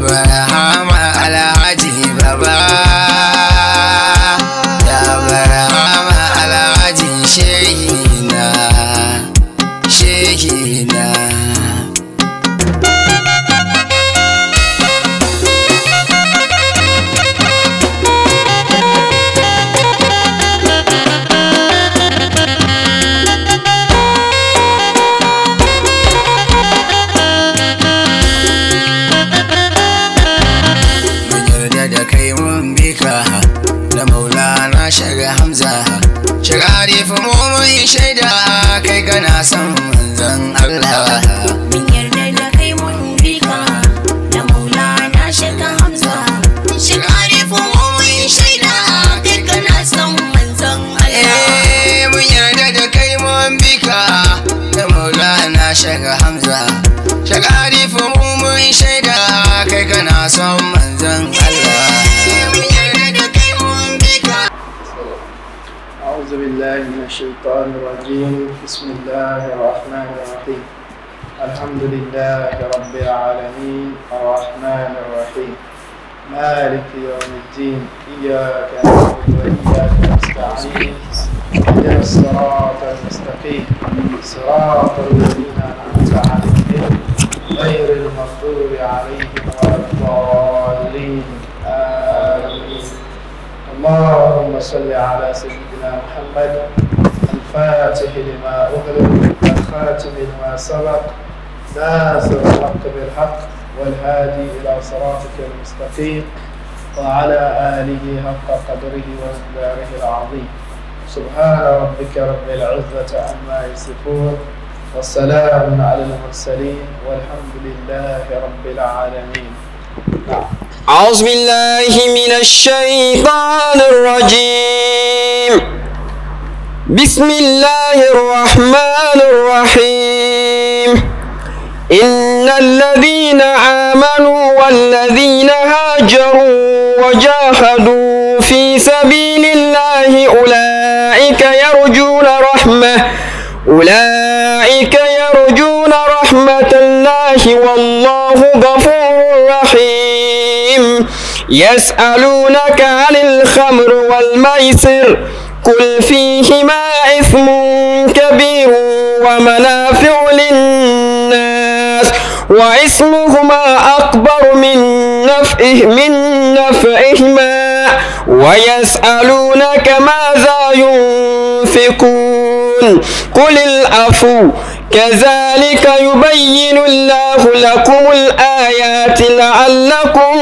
barhama alhaji baba, ya barhama alhaji shehina, shehina. Da Maulana Shaga Hamza Shagari fa mun shaida kai kana son manzon Allah. Mun yarda da kai mun bika da Maulana Shaga Hamza Shagari fa mun shaida kai kana son manzon Allah. Mun yarda da kai mun bika da Maulana Shaga Hamza Shagari fa mun shaida kai kana son manzon Allah. أعوذ بالله من الشيطان الرجيم. بسم الله الرحمن الرحيم. الحمد لله رب العالمين الرحمن الرحيم مالك يوم الدين إياك نعبد وإياك نستعين اهدنا الصراط المستقيم صراط الذين أنعمت عليهم غير المغضوب عليهم ولا الضالين آمين. اللهم صل على سيدنا محمد الفاتح لما أغلق والخاتم لما سبق ناصر الحق بالحق والهادي إلى صراطك المستقيم وعلى آله حق قدره ومقداره العظيم. سبحان ربك رب العزة عما يصفون والسلام على المرسلين والحمد لله رب العالمين. أعوذ بالله من الشيطان الرجيم. بسم الله الرحمن الرحيم. إن الذين آمنوا والذين هاجروا وجاهدوا في سبيل الله أولئك يرجون رحمة الله والله غفور رحيم. يسألونك عن الخمر والميسر قل فيهما إثم كبير ومنافع للناس وإثمهما أكبر من نفعهما ويسألونك ماذا ينفقون قل العفو كذلك يبين الله لكم الآيات لعلكم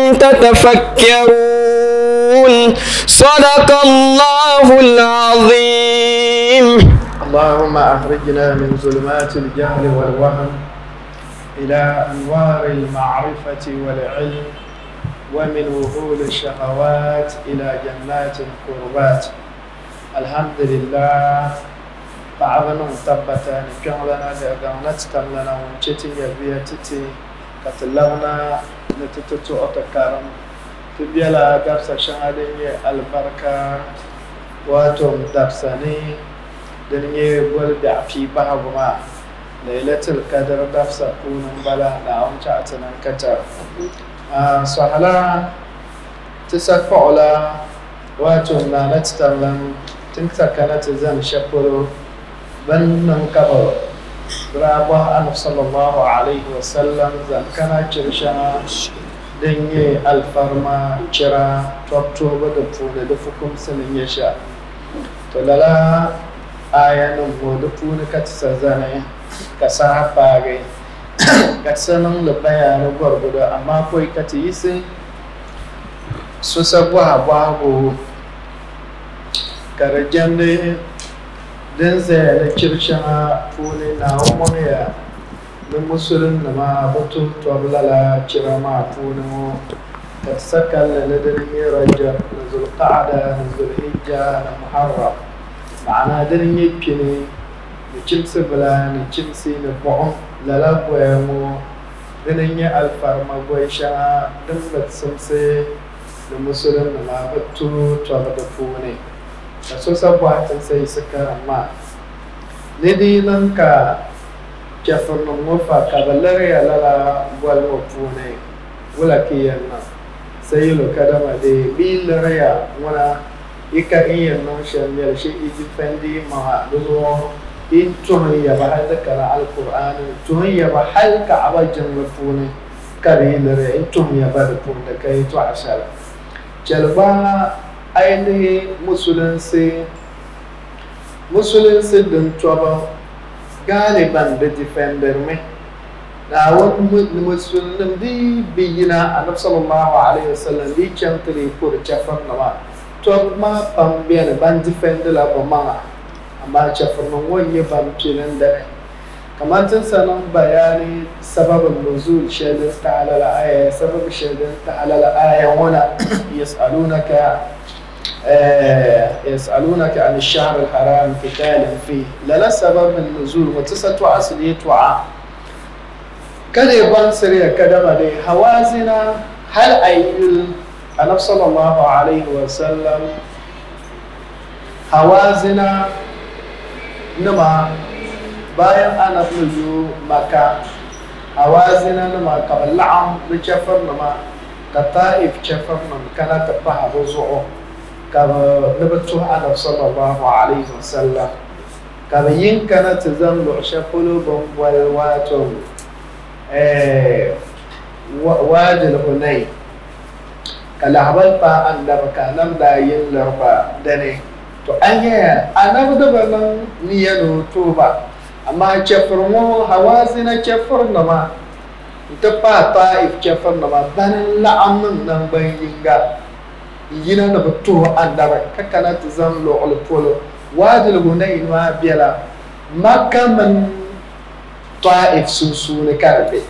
تتفكرون. صدق الله العظيم. اللهم أخرجنا من ظلمات الجهل والوهم إلى أنوار المعرفة والعلم ومن وهول الشهوات إلى جنات القربات. الحمد لله. بعضنا مثبتا نكون لنا لأغانات تملنا ونشتي يبيا تتي كتلغنا نتتتو أتكارم تبيلا قرصة شهادية البركة واتم دفساني دنيا ولد في بحبما ليلة القدر دفسة كون بلا نعم شعتنا كتر سهلا تسفعلا واتم نانت تملن تنتكنت زن شكرو بنن كبر برابه أنف صلى الله عليه وسلم زن كنا جرشنا دنيا الفرما جرا توبتو بدفون دفكم سنين يشاء تلالا آية نمو دفون كتسزاني كساها باغي كتسنن لبيان بربدا أما كوي كتيسي سوسبوها بوابو كرجاني دنزل لكرشنا فولي ناومونيا من مسلم نما بطل توبلا كرما فونو كتسكل لدني رجب نزل قعدة نزل حجة محرم معنا دني كني نشمس بلا نشمسي نبعم للا بوامو دني الفرما بويشنا دنبت سمسي المسلم نما بطل توبلا فوني so sabuatin sai suka amma ne dai nan ka kafin mu fa kabalar ya lala gwal mu fune wala kiyan na sai lo kadama de bil raya wana ika iyan no shamel shi defendi ma do in tun ya ba hal kala alquran tun ya ba hal ka abajan rafuni kare lare in tun ya ba da da kai to ashara jalba ainihi musulunci din tuba galiban da defender me na wani musulun di biyina annabi sallallahu alaihi wasallam di chantri kur chafar nama to ma pambian ban defender la ba ma amma chafar no wonye ban pilan da kamar tun sanan bayani sababin nuzul shaidan ta'ala la aya sabab shaidan ta'ala la aya wana يسألونك عن الشهر الحرام قتال فيه لا سبب النزول متسط أصلي توعى كده يبان سريع كده مدي حوازنا هل أيل النبي صلى الله عليه وسلم حوازنا نما bayan ana nuju maka hawazina nama kabal'am bichafar nama kataif chafar nam kana tapaha buzu'u kaba nabatu ana sallallahu alaihi wasallam kaba yin kana tazamlu shaqulu wal watum wajil hunay kala habal pa andaba kanam da yin larba dane to anya anabda balan niyanu tuba amma chafar mo hawazina chafar nama ta pa taif chafar nama banan la'amun nan ban yinga yina na batu andaba kakana tazam lo al polo wajil gunay ma biala makka man taif susune karbe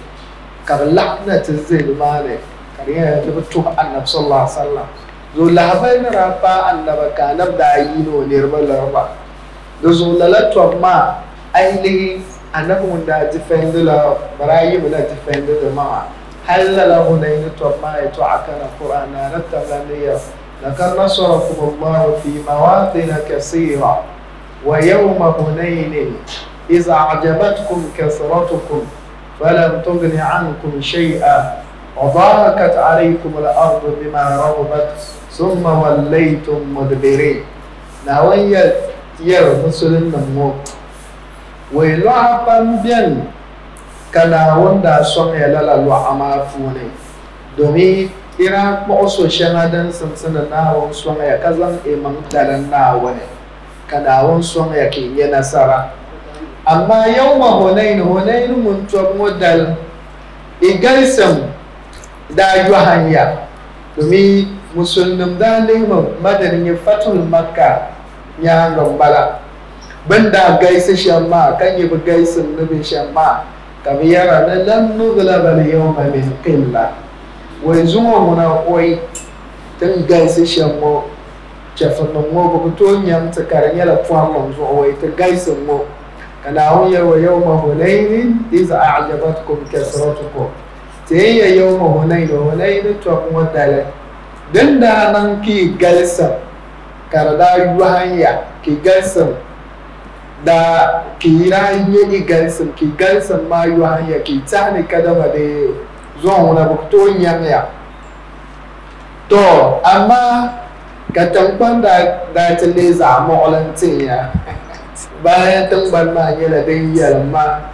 kabla tazil mane kariya da batu annab sallallahu alaihi wasallam zo labai na rafa annaba kanab da yino nirba larba zo lalatu ma ainihin annabin da defender la barayi la defender da ma halala hunayn to ma to akana qur'ana ratabaniya lakar nasarakum Allah fi mawatin kaseera wa yawma hunayn idza a'jabatkum kasratukum falam tughni ankum shay'a wa daqat alaykum al-ardu bima rahabat thumma wallaytum mudbirin nawayya yar musulun nan wai lo'afan biyan kana wanda son ya lalalo a mafu ne domin ira ma'oso shanadan sansanin nawon son ya kazan iman dalan nawa ne kanawon son ya ke yi nasara amma yau ma hunainu mun tuwa modal igarisan da yi hanya domin musulmin da neman madanin fatul makka ya gambala banda gaisa shamma kan yi gaisin nubin shamma kabi yara na lan nuglaba al-yawma min qilla wai zuwa muna koi tun gaisa shammo chafan mo ko to nyam ta karan yala puan mo zo wai ta gaisin mo kana hon yarwa yawma hunain iz a'jabatkum kasratukum tayya yawma hunain to mo dale dan da nan ki gaisa karada yuhanya ki gaisa da kira yi gansin ki gansin ma yi hanya ki tani kadama da zuwan wani bukton yamya to amma ka tamban da ta leza a ma'olantin ya bayan tamban ma yi da dai yalma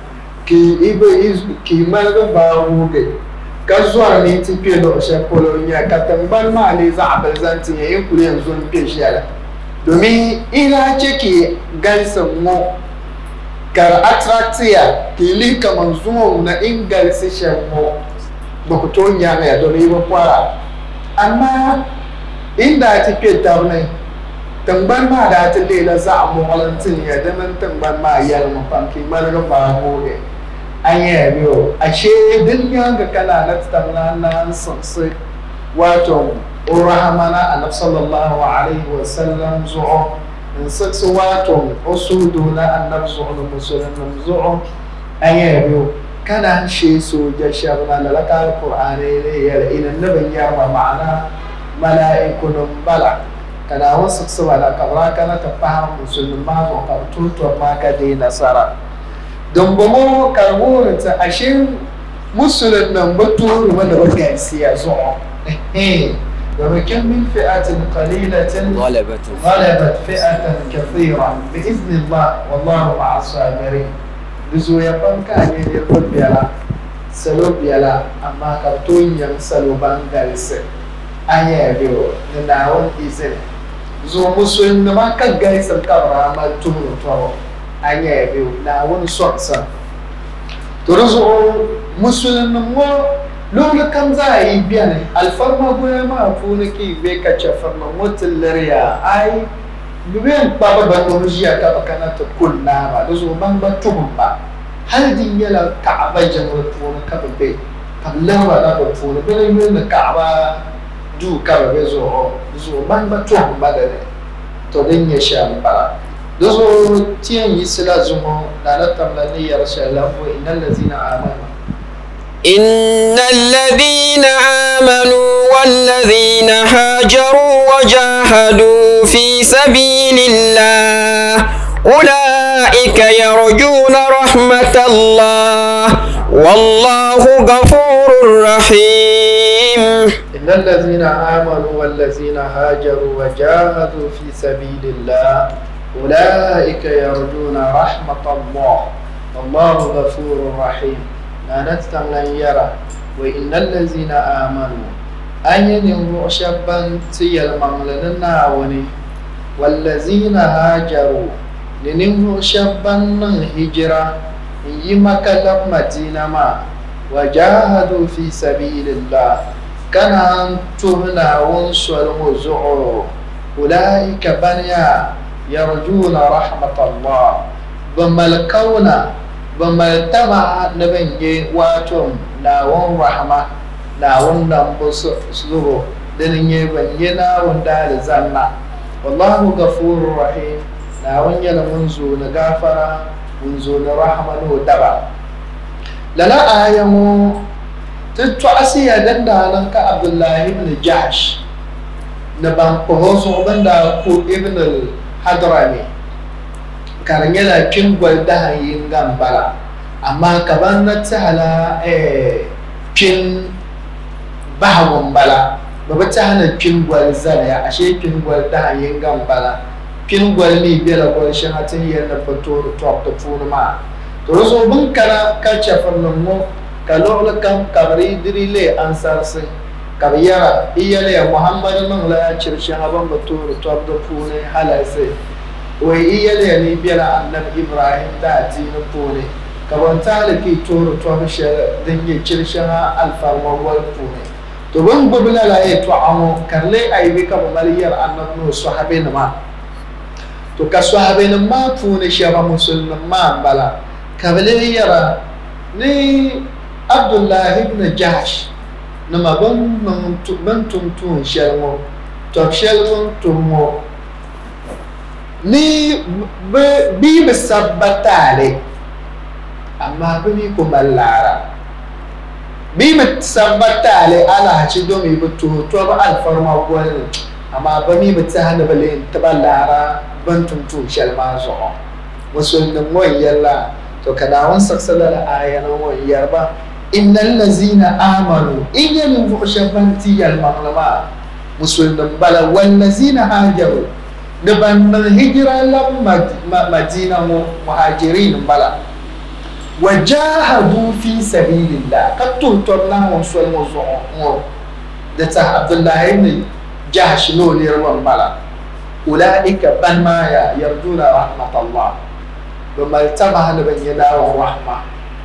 ki marga ba huge ka zuwa ne ti fiye da oshe polonia ka tamban ma leza a barzantin ya yi kuri yanzu nufe shi yala domin ina ce ke gansan mo kar attractia ke li kaman zuwa na ingalsi shan mo ba ku to nya ya do ba kwara amma inda ta ke tarnai tamban ma da ta lela za a mu walantin ya da man tamban ma yar mu fanki marga ba mu ne an yi biyo ashe dunya ga kala na tamna na sanse wato ورحمنا النبي صلى الله عليه وسلم زعو نسكسواتهم أسودنا النبي زعو مسلم زعو أيابيو كان شيء سوجا شغلنا لك القرآن إلى النبي يرى معنا ملائكة بلع كان وسكسوا لك كان تفهم مسلمات وقبطوت وما كدين سارة دمبمو كرمون تأشين مسلم نبتور ونبقى سياسة وكم من فئة قليلة غلبت فئة كثيرة بإذن الله والله مع الصابرين دزو يبان كان يربط بيلا سلو بيلا أما كرتون ين سلو بانغالس أيه بيو نناون إذن زو مسلم نما كجايس الكبرى ما تمر تو أيه بيو ناون صوصا ترزو مسلم نمو لولا كم زاي بيانه الفرما بويا ما فونكي بيكا شفرما متلريا أي بين بابا بنورجيا كأكنا تقول نعم لزو بان بتوهم با هل دي يلا كعبة جمرة فونا كببي كبلا ولا بفونا بين الكعبة دو كببي زو بان بتوهم با ده تودين يشام با لزو تين يسلا زمو لا تملني يرشل وإن الذين آمنوا إن الذين آمنوا والذين هاجروا وجاهدوا في سبيل الله أولئك يرجون رحمة الله والله غفور رحيم. إن الذين آمنوا والذين هاجروا وجاهدوا في سبيل الله أولئك يرجون رحمة الله والله غفور رحيم. لا نتمنى يرى وإن الذين آمنوا أن ينظروا شابا تيالمان لنا وني والذين هاجروا لننظروا شابا هجرة يمك مدينة ما وجاهدوا في سبيل الله كان أنتهنا ونسوا المزعور أولئك بنيا يرجون رحمة الله بملكونا بمرتبة نبنجي واتم ناون رحمة ناون نمبس سلوه دنيا بنينا وندال زنا والله غفور رحيم ناون يلا منزو نغفر منزو رحمة ودبا للا آيامو تتواسي دندانا كعبد الله بن جحش نبان قهوصو بندا كو ابن الحضرمي karanya la kin gwalda yin gambala amma kaban na tsala kin bahawon bala baba ta hana kin gwalza ya ashe kin gwalda yin gambala kin gwalni bela gwal shin hatin yin na fato top da funu ma to rozo bun kana ka chafan mo kalol kam kabri dirile ansar sai kabiyara iyale muhammad man la cirshin aban bato top da funu halasai wai iyale ne bela annabi ibrahim da dinin fone kaban talaki toro to bishe dan ya cirshin alfarma wal fone to ban bubula la ya to amo karle ai bi ka maliyar annabi no sahabe ma to ka sahabe ma fone shaba musulman ma bala kabale yara ni abdullah ibn jahsh nama ban tum shelmo to shelmo tumo ni bi sabbatale amma bi ko mallara bi sabbatale ala ci do mi butu to ba alfarma gol amma ba mi bata hana bale taballara ban tuntu shalma zo musulmin mo yalla to kada wan saksala ayana mo yarba innal ladzina amanu in fu shabanti yal maglama musulmin bala wal ladzina hajaru daban hijira lam madina muhajirin bala wajahadu fi sabilillah katun tonna wa sallu zu'ur da ta abdullah ibn jahsh no ne ruwan bala ulaika ban ma ya yarduna rahmatullah bama tabaha ban yana wa rahma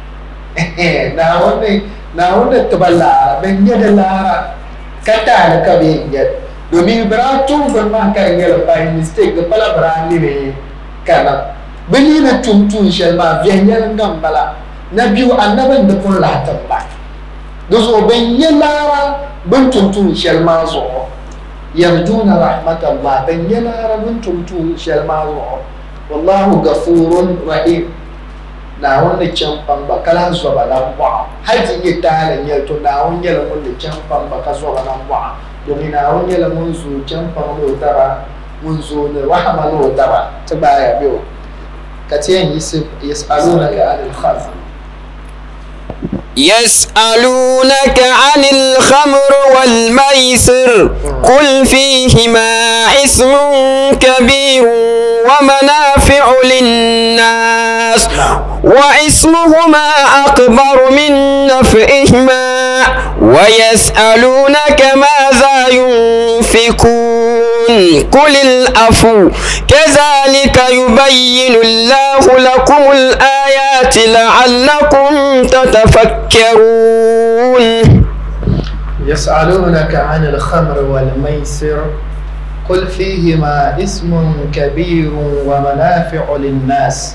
na wanda taballa ban yada lara kata da kabe yada domin bratun ban ma kan yala by mistake ga bala brani ne kana bani na tuntun shalma biyan yalan gambala na biyu annaban da kun latan ba dozo ban yala ban tuntun shalma zo yarjuna rahmatallah ban yala ban tuntun shalma zo wallahu ghafurun rahim na wanda can ba kala zo ba nan ba haji ya talan ya to na wanda yala wanda can ba ka zo ba nan ba domin na wani yala mun zo can famo dara mun zo ne rahama no dara ta baya biyo ka ce yin yasalunaka anil khalq يسألونك عن الخمر والميسر قل فيهما اسم كبير ومنافع للناس واسمهما أكبر من نفعهما ويسألونك ماذا ينفقون قل العفو كذلك يبين الله لكم الآيات لعلكم تتفكرون. يسألونك عن الخمر والميسر قل فيهما اسم كبير ومنافع للناس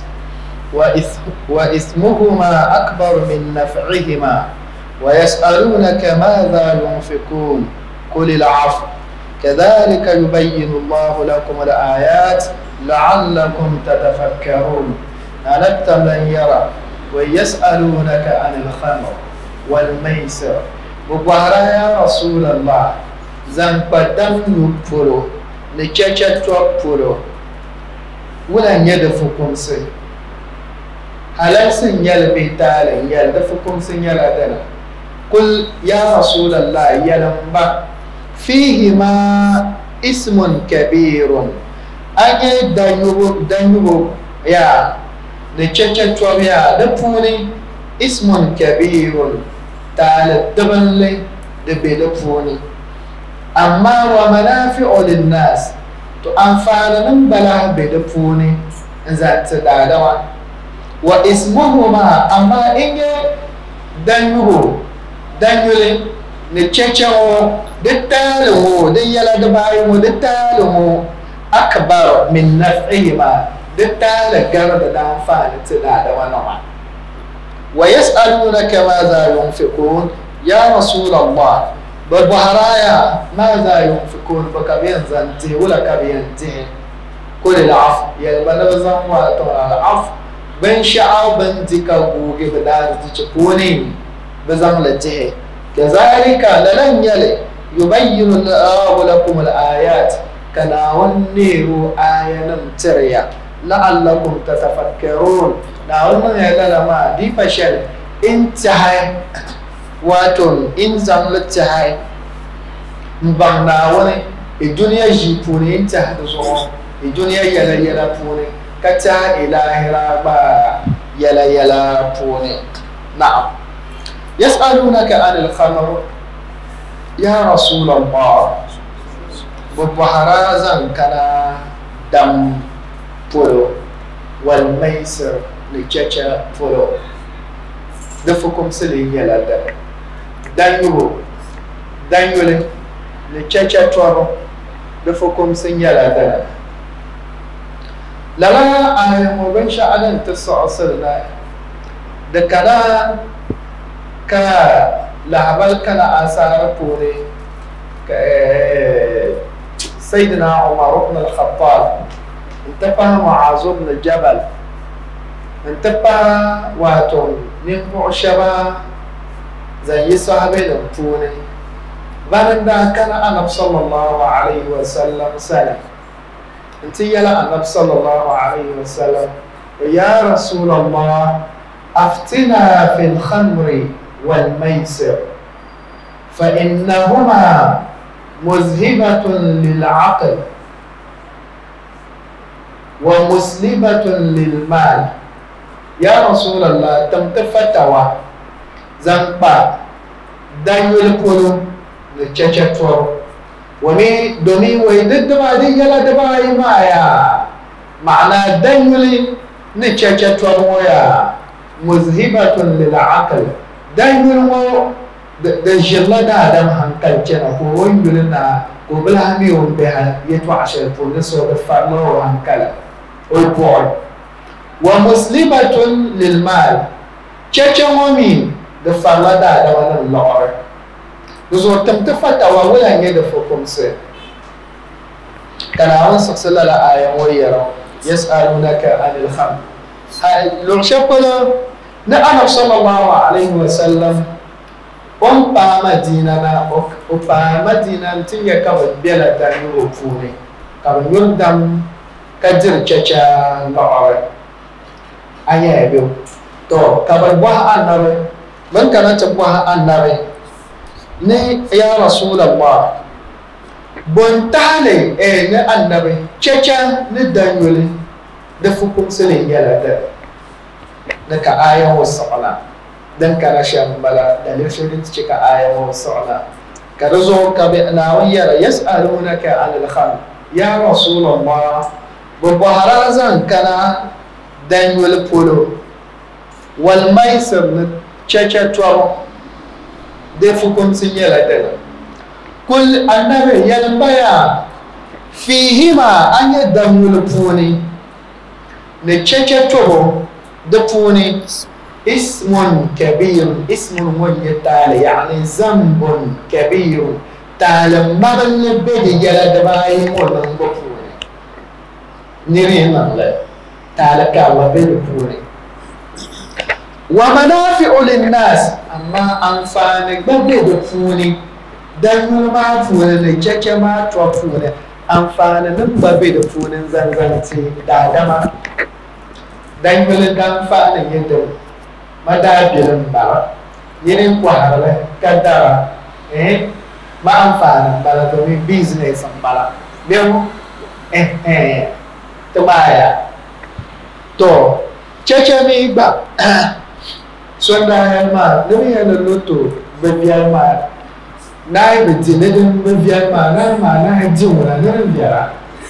وإثمهما أكبر من نفعهما ويسألونك ماذا ينفقون قل العفو كذلك يبين الله لكم الآيات لعلكم تتفكرون. ألم من يرى ويسألونك عن الخمر والميسر ببهرا يا رسول الله زنبدم يبفلو نتشتت وبفلو ولا يدفكم سي هل سنيل بيتال يدفكم سنيل أدنى قل يا رسول الله يلمبا فيهما اسم كبير أجي دنيو يا نتشتت وبيا دفوني اسم كبير تعالى الدبل دبلفوني أما ومنافع للناس تأنفعل من بلا بدفوني ذات دعوة واسمهما أما إن دنيو نتشتشو دتالو ديالا دبايمو دتالو أكبر من نفعهما دتال جرد دانفعل تدعوة نوعا ويسألونك ماذا ينفقون يا رسول الله بالبهرايا ماذا ينفقون بكبين زنتي ولا كبين تي قل العفو يلبنا بزن واتونا العفو بن شعو بن تيكا بوغي بدار تشكوني بزن لتيه كذلك لن يلي يبين الله لكم الآيات كنا ونيرو آية نمتريا لعلكم تتفكرون نعلم يلا ما دي فشل انتهى واتون إن زملتها مبغنا وني الدنيا جيبوني انتهى تزور الدنيا يلا يلا بوني كتا إلهي رابا يلا يلا بوني. نعم يسألونك عن الخمر يا رسول الله ببهرازا كان دم فلو والميسر لجاجة فلو دفكم سلي يلا دانيو لجاجة تورو دفكم سن يلا دانا للا آية مبنشا على انتصع صلنا دكنا كا لعبال كان آثار بوري سيدنا عمر بن الخطاب انتبه معاذ بن جبل انتبه واتون نمو شبا زي صحابي نمتوني باندا كان النبي صلى الله عليه وسلم سلم انت يلا النبي صلى الله عليه وسلم يا رسول الله افتنا في الخمر والميسر فإنهما مذهبة للعقل ومسلبة للمال. يا رسول الله تمتفتوا زنبا دانيو الكولو لتشتشتور ومي دومي ويدد ما دي يلا دباي مايا معنى دانيو لتشتشتور ويا مذهبة للعقل دانيو da jilla da adam hankalce na ko wani na ko bilhami on be ha yeto ashar to ne so da farlo hankala o boy wa muslimatun lil mal cece momi da farla da wannan lawar zo tamtafata wa wala ne da fokum sai kana wan sallallahu ayan wayara yas'alunaka anil kham lo shapala na ana sallallahu alaihi wasallam on pa madina na o pa madina tinga ka bela ta yuro fune ka yurdam ka jir chacha la'ara aya ebe to ka ba annabi من كانت تبوها النبي ني يا رسول الله بنتالي ني النبي تشا ندانيولي دفكم سلين يلا ده نك آية وصعنا دن كان شام بلا دليل شديد تشك آية وصعنا كرزو كبئنا ويا يسألونك عن الخمر يا رسول الله ببهرازان كان دانيول بولو والميسر تشا توارو دفكم سلين يلا ده كل النبي يلبيا فيهما أن يدمول بوني نتشجع توبو دفوني اسم كبير اسم مجتال يعني ذنب كبير تعالى مغل بدي جلا دباي مولن بفوني نرينا لا تعالى كاوا بفوني ومنافع للناس أما أنفانك بدي بفوني دانيول ما فوني نتشجع ما توفوني أنفانا نبى بفوني زنزانتي دادما dangulin dan fa ne yedde mada birin ba yinin kwahara kadara ma amfana bala to mi business am bala bemu to baya to cheche mi ba sonda ma ne mi na loto be biya ma na be dinedin be biya ma na ji wala ne biya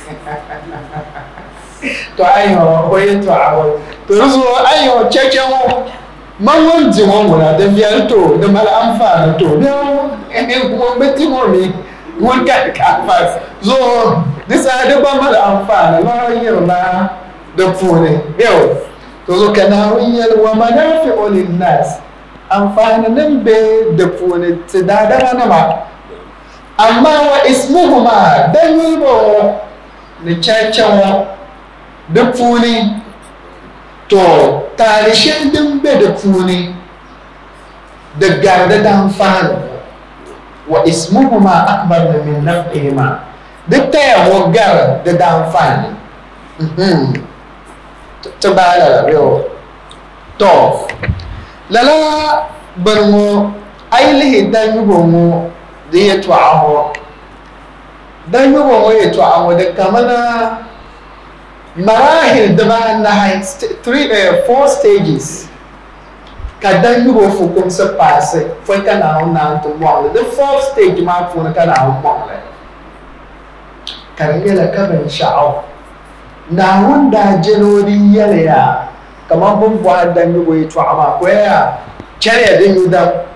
to ayo hoye to awo to ruzo ayo cheche mo mawon ji mo wala da biya to da mal amfana to da ko beti mo mi won ka fas zo disa da ba mal amfana la yirla da fune yau to zo kana wiyal wa manafi'u lin nas amfana nan be da fune tidada na ma amma wa ismuhuma dan yibo ni chachawa da funi to tarishin dimbe da funi da garda dan fani wa ismuhuma akbar min naf'ihima duk ta yawo gar da dan fani ta bala rewo to lala barmo ailihi dan yubo mu da ya tu'aho dan yubo mu ya tu'aho da kamana marahil daba na 4 stages kadan yubo fukum sa passe foi kana na to mo the 4th stage ma fu na kana mo le karengela ka ben sha'aw na wanda jenori yalya kaman bun bwa dan yubo to ama ko ya chere din yuda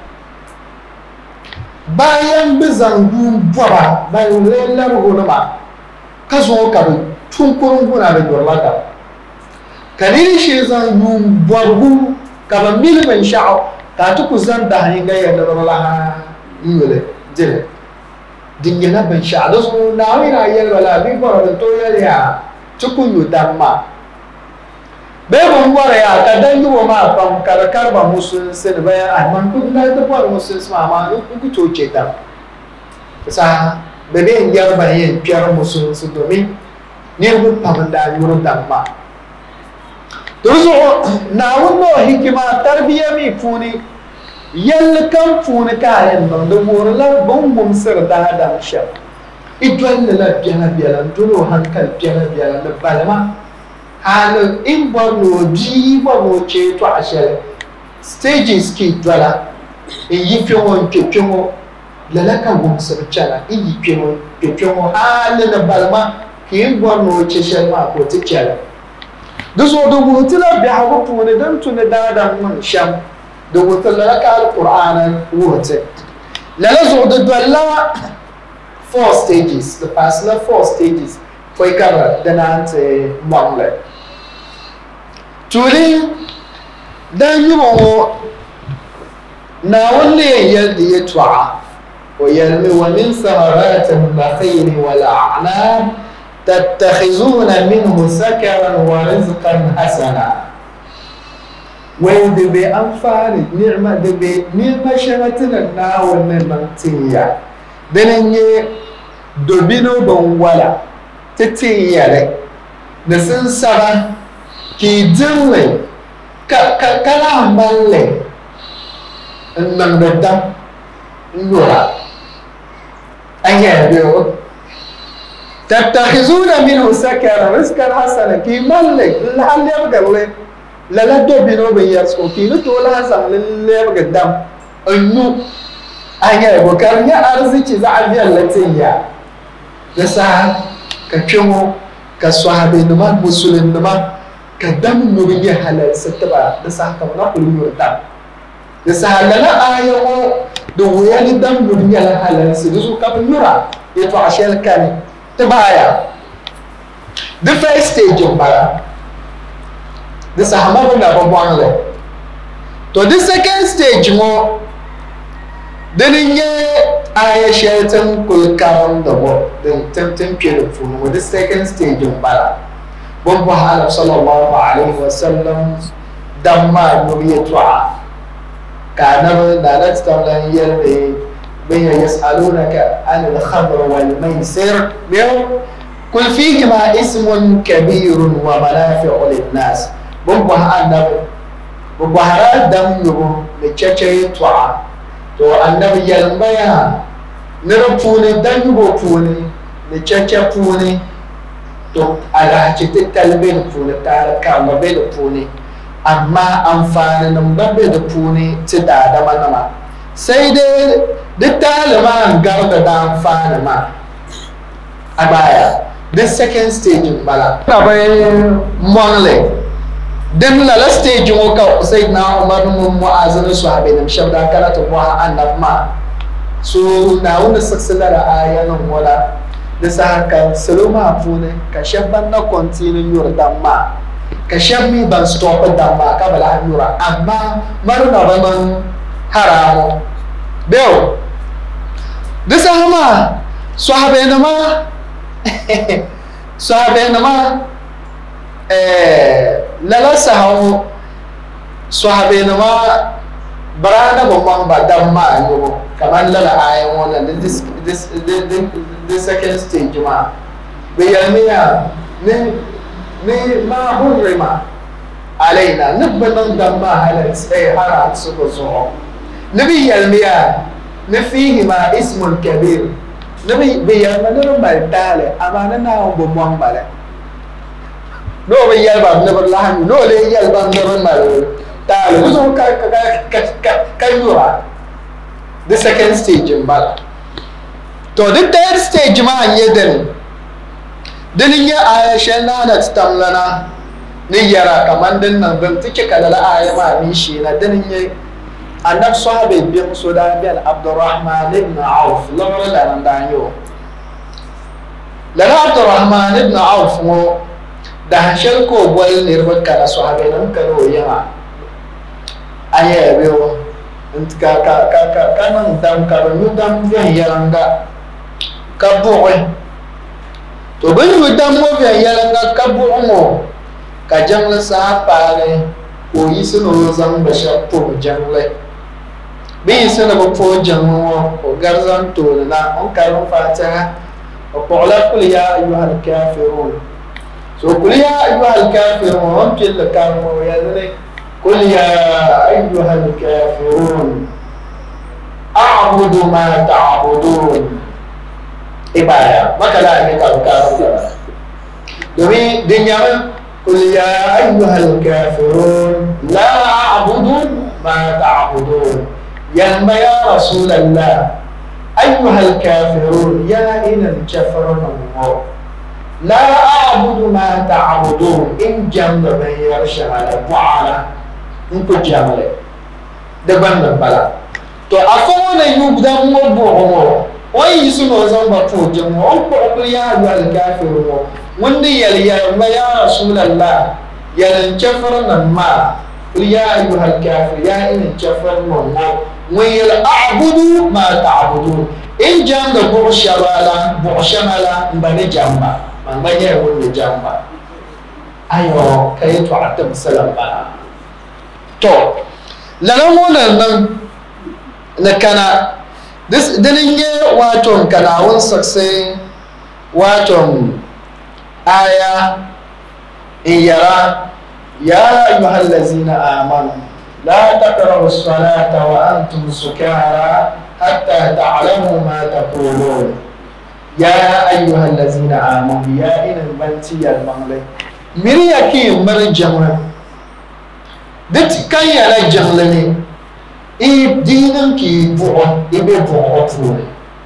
bayan bizangu bwa bayan lelar gonama kazo karu tunkurun guna da dorlata kanini shi zan yun borgu kaba milban sha'o ka tuku zan da hanin gaya da dorla yule jile dingina ban sha'a da su na wina yel wala bi bora da to yel ya tuku yu damma be bon bora ya ka dan yuwa ma fam karkar ba musun sin baya man ku na da bora musun ma ku to ce ta sa bebe ngar ba yin piyar musun su domin nirbu pamanda yuru damma tuzo na wonno hikima tarbiya mi funi yal kan funi kayan nan da wurla bambum sir da adam sha idwan la biya duro hankal biya da balma hal in borno ji borno ce to ashel stages ki dwala in yi fi won kekemo lalaka gum sir chala in yi kekemo hal na balma kin borno ce shalma ko tikiyar da so da wutula bi hawo tune dan tune da man sham da wutula ka alquran wote la zo da dalla 4 stages the past 4 stages foi kara da nante mongle tuli dan yumo na wanne yaldi yatwa wa yalmi wa min samaratin nakhil wal a'nab تتخذون منه سكرا ورزقا حسنا وين دبي أنفاني نعمة دبي نعمة شغتنا الناو النمتية دنيا دبينو بنولا تتية لك نسن سبا كي جنلي كلام مالي nang da dam nura anya biyo tattakhizuna minhu sakara rizqan hasana ki malik hal yabgalle la la do bino be yasko ki to la hasan le yabgadam annu anya bo karnya arziki za a biya latiya da sa ka kimo ka sahabe numa musulmin numa ka dam nuri ya halal sataba da sa ka na kullu da sa halala ayo do wayani dam nuri ya halal su ka nura ya to ashel kan tabaya the first stage of bara the sahama na babwanle to the second stage mo deninye aya shaitan kulkaram da bo den temtem pere funu the second stage of bara bon hala sallallahu alaihi wasallam damma nuriyatwa kana da lattan yelbe بين يسألونك عن الخمر والميسر قل فيهما اسم كبير ومنافع للناس بمبها النبي بمبها دم يبو لتشتري توعى تو النبي يلميا نرفوني دم يبو فوني لتشتري فوني تو على هجت التلبين فوني تعالى كام بين فوني أما أنفان نمبر فوني تدعى دمنا sai dai duk taliban garda da amfani ma a baya the second stage bala na bayan monle dan lala stage mo ka sai na umar mun mu'azin su habe da shabda kala to wa annab ma so na wani saksala da ayanan wala da saka saloma fune ka shabban na continue yurdan ma ka shabmi ban stop da ma ka bala yura amma maruna ban haramu beo disa hama sahabe nama lala sahamu sahabe nama barana bomang badam ma yo kaman lala ayan wannan this second stage ma bayamiya ne ma hurrima alaina nabban damma halal sai haram su zo نبي المياه نفيهما اسم كبير نبي بيالما نرمال تالي أما نناهم بموان مالي نو بيالبا نبر لحن نو لي يالبا نرمال تالي نزو كيورا the second stage mbala to the third stage ma yeden dinin ya aisha na tamlana ni yara kaman din nan ban tike kala aya ma ni shi na dinin ya annab sahabe biyan so da biyan Abdurrahman ibn Auf lamar da nan da yo la Abdurrahman ibn Auf mo da hashal ko bol ne rubaka sahabe nan karo yama aya biyo ka nan dam ka nu dam biyan yaranga ka buwe to ban nu dam mo biyan yaranga ka buwe mo ka jangla sa pare ko yisuno zan bashar to jangle bi sana ba po jango o garzan to na on karon fatiha o qala qul ya ayyuhal kafirun so qul ya ayyuhal kafirun on til kamo ya ne qul ya ayyuhal kafirun a'budu ma ta'budun ibaya makala ne ka domin dinyaman qul ya ayyuhal kafirun la a'budu ma ta'budun يا رسول الله أيها الكافرون يا إن الكفرون الله لا أعبد ما تعبدون إن جنب من يرشمال وعلا إنكو جامل دبان بلا تو أكون يبدأ مبعوه ويسنو زنبا فوجمه أقول يا أيها الكافرون وندي يا رسول الله يا الكفرون ما يا أيها الكافر يا إن الكفرون الله ويل أعبد ما تعبدون إن جنب بعشمالا بني جنبا من بني يقول جنبا أيوه كي تعتم سلام تو لنمونا نكنا دنيا واتون كناون سكسي واتون آية إن يرى يا أيها الذين آمنوا لا تقربوا الصلاة وأنتم سكارى حتى تعلموا ما تقولون يا أيها الذين آمنوا يا إن البنتي المغلي مريا كي مر جمع دت كان يلا جملني إيه دينم كي بوع إبي بوع فوري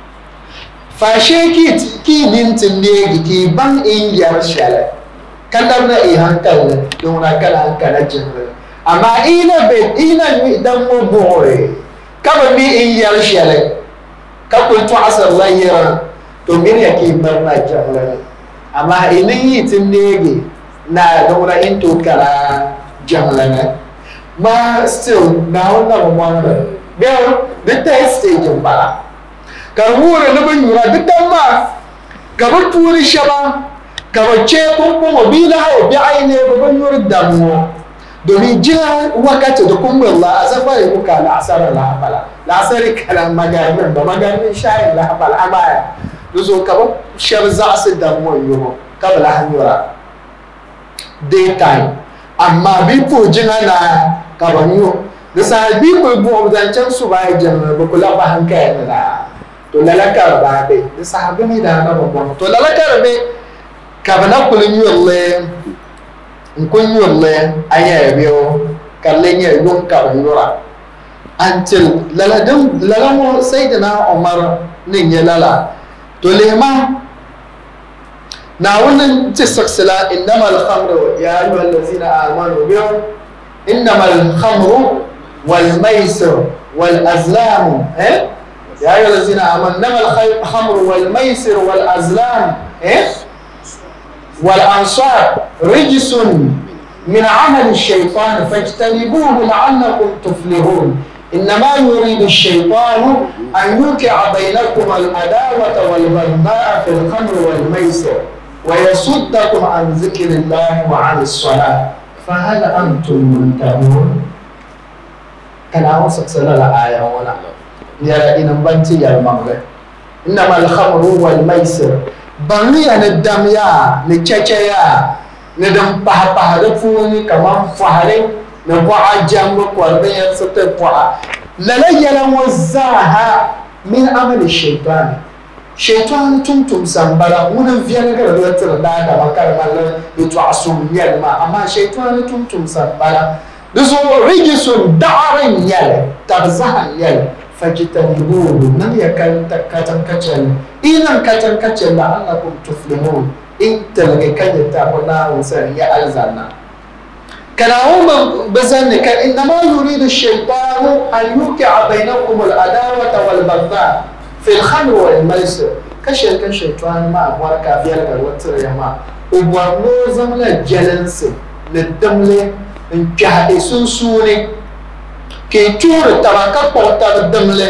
فاشي كي ننتندي كي بان إن يرشله كلامنا إيه هنكل دونا كلام كلا جمل أما إنا دم بوعي كم مي إن يرشله كقول تعصر الله يرى تمير يكيب مرنا جمل أما إني تندي na dora into kala jamlana ma still now na mo bel the test stage ba ka wura na ban yura duk ma ka ba turi shaba ka ba ce ko bila o bi aine ba ban yura damu domin jira wakati da kuma Allah azafa yi ka la asara la bala la asari kala magamin ba magamin shayin la bala amaya duzo ka ba shar za su damu yuro ka bala hanyura daytime amma bi po jinga na kabanyo da sa bi ko bo zancan su ba jin ba kula ba hanka na to lalaka ba be da sa ba mi da na ba to lalaka be kabana kulun yolle in kun yolle aya biyo kallen ya yon kabanyura until lalamo sayyidina Umar nin ya lala to lema ناولن تسقسلا إنما الخمر يا أيها الذين آمنوا بهم إنما الخمر والميسر والأزلام يا أيها الذين آمنوا إنما الخمر والميسر والأزلام والأنصاب رجس من عمل الشيطان فاجتنبوه لعلكم تفلحون إنما يريد الشيطان أن يوقع بينكم العداوة والبغضاء في الخمر والميسر ويصدكم عن ذكر الله وعن الصلاة فهل أنتم منتهون؟ كان أوصل سنة الآية ولا يرى إن بنتي المغرب إنما الخمر والميسر بني أن الدم يا نتشجيا ندم بحبها لفوني كمان فهرين نبوع جنبك والبيان ستبوع لا يلا وزاها من عمل الشيطان شيطان تمتم سنبلا ونن فينا كده لوتر دا دا بكار مال يتوعسون يلما اما شيطان تمتم سنبلا دزو رجس دعر يل تبزها يل فاجتنبوه نم يكن كاتن كاتن إن كاتن كاتن لعلكم تفلحون انت لغي كان تاخنا وسن يا الزنا كلاهم بزن كان انما يريد الشيطان ان يوقع بينكم العداوه والبغضاء في الخمر والميسر كشل شيطان ما وركا فيها الوتر يا ما وبرنو زمنا جلنس للدمله ان جهد سنسوني كي تور تباكا بوتا الدمله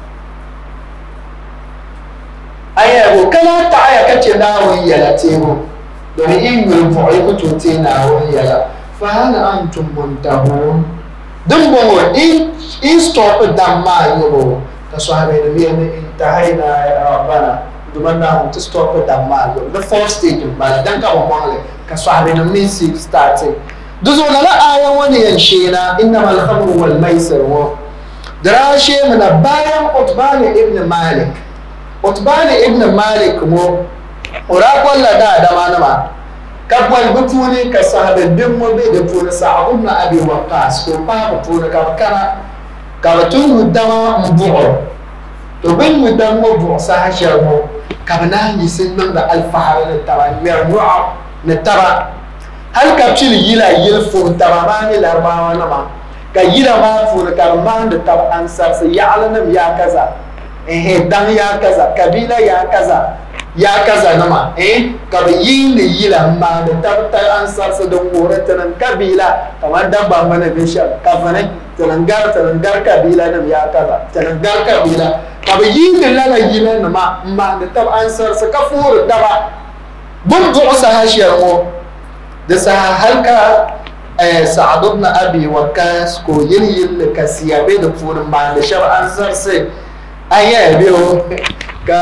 ايابو كلا تعايا كتناوي يلا تيبو دوني ان يرفعي كتوتيناوي يلا فهل انتم منتهون دمبو ان ستوب دما يبو كصحابي النبي انتهينا يا ربنا دمنا هم تستوب دما the fourth stage بعد دنك ومالك كصحابي النبي starting دزونا لا آية وني ينشينا إنما الخمر والميسر دراشي من بايم عتبان ابن مالك عتبان ابن مالك مو وراك ولا دا ما نما كبل بفوني كصحابي الدم بيدفون سعد بن أبي وقاص كوبا بفون كبكنا كابتون مدama مبوع تبين مدama مبوع سهشرمو كابنا يسنن دا الفحر نتبع مرنوع نتبع هل كابشل يلا يلفون تبعاني لاربعة نما كيلا ما فون كارمان نتبع أنصار سيعلنم يا كذا دم يا كذا كبيلة يا كذا يا كذا نما كبيين يلا ما نتبع أنصار سدمورة تنن كبيلة كمان دبا من بيشا كفنه تننgar kabila nam ya kaza tننgar kabila kabiyin lala yila nama ma netab ansar sa kafur daba bun du'sa hashiyar mo da sa halka sa'ad ibn abi waqas ko yil kasiyabe da furin ba da shar ansar sai aya biyo ka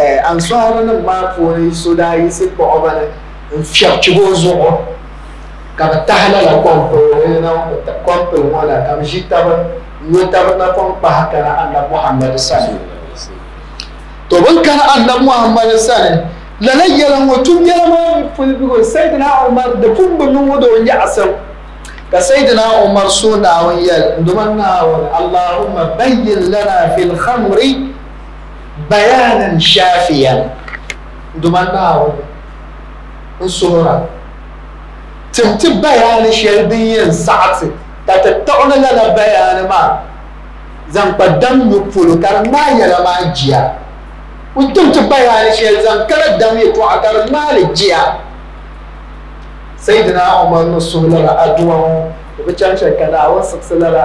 ansar nan ma furi sudai sai ko obana fiyarci bozo ka tahla la kompo na kompo wala ka jitaba yotaba na kon pa kana annabi Muhammad sallallahu alaihi wasallam to ban kana annabi Muhammad sallallahu la la yalan watum yalama fulbigo sayyidina Umar da fumbu nun wodo ya asal ka sayyidina Umar suna wan yal ndumanna wa Allahumma bayyin lana fil khamri bayanan shafiyan ndumanna wa sura تمتب بيان شربيا ساعتي تتعنا لنا بيان ما زن قدام يقفلوا كان ما يلا ما جيا وتمتب بيان شيء زن كلا دم يطلع كان ما لجيا سيدنا عمر نصول لا أدوان وبتشان شكلا وسقسل لا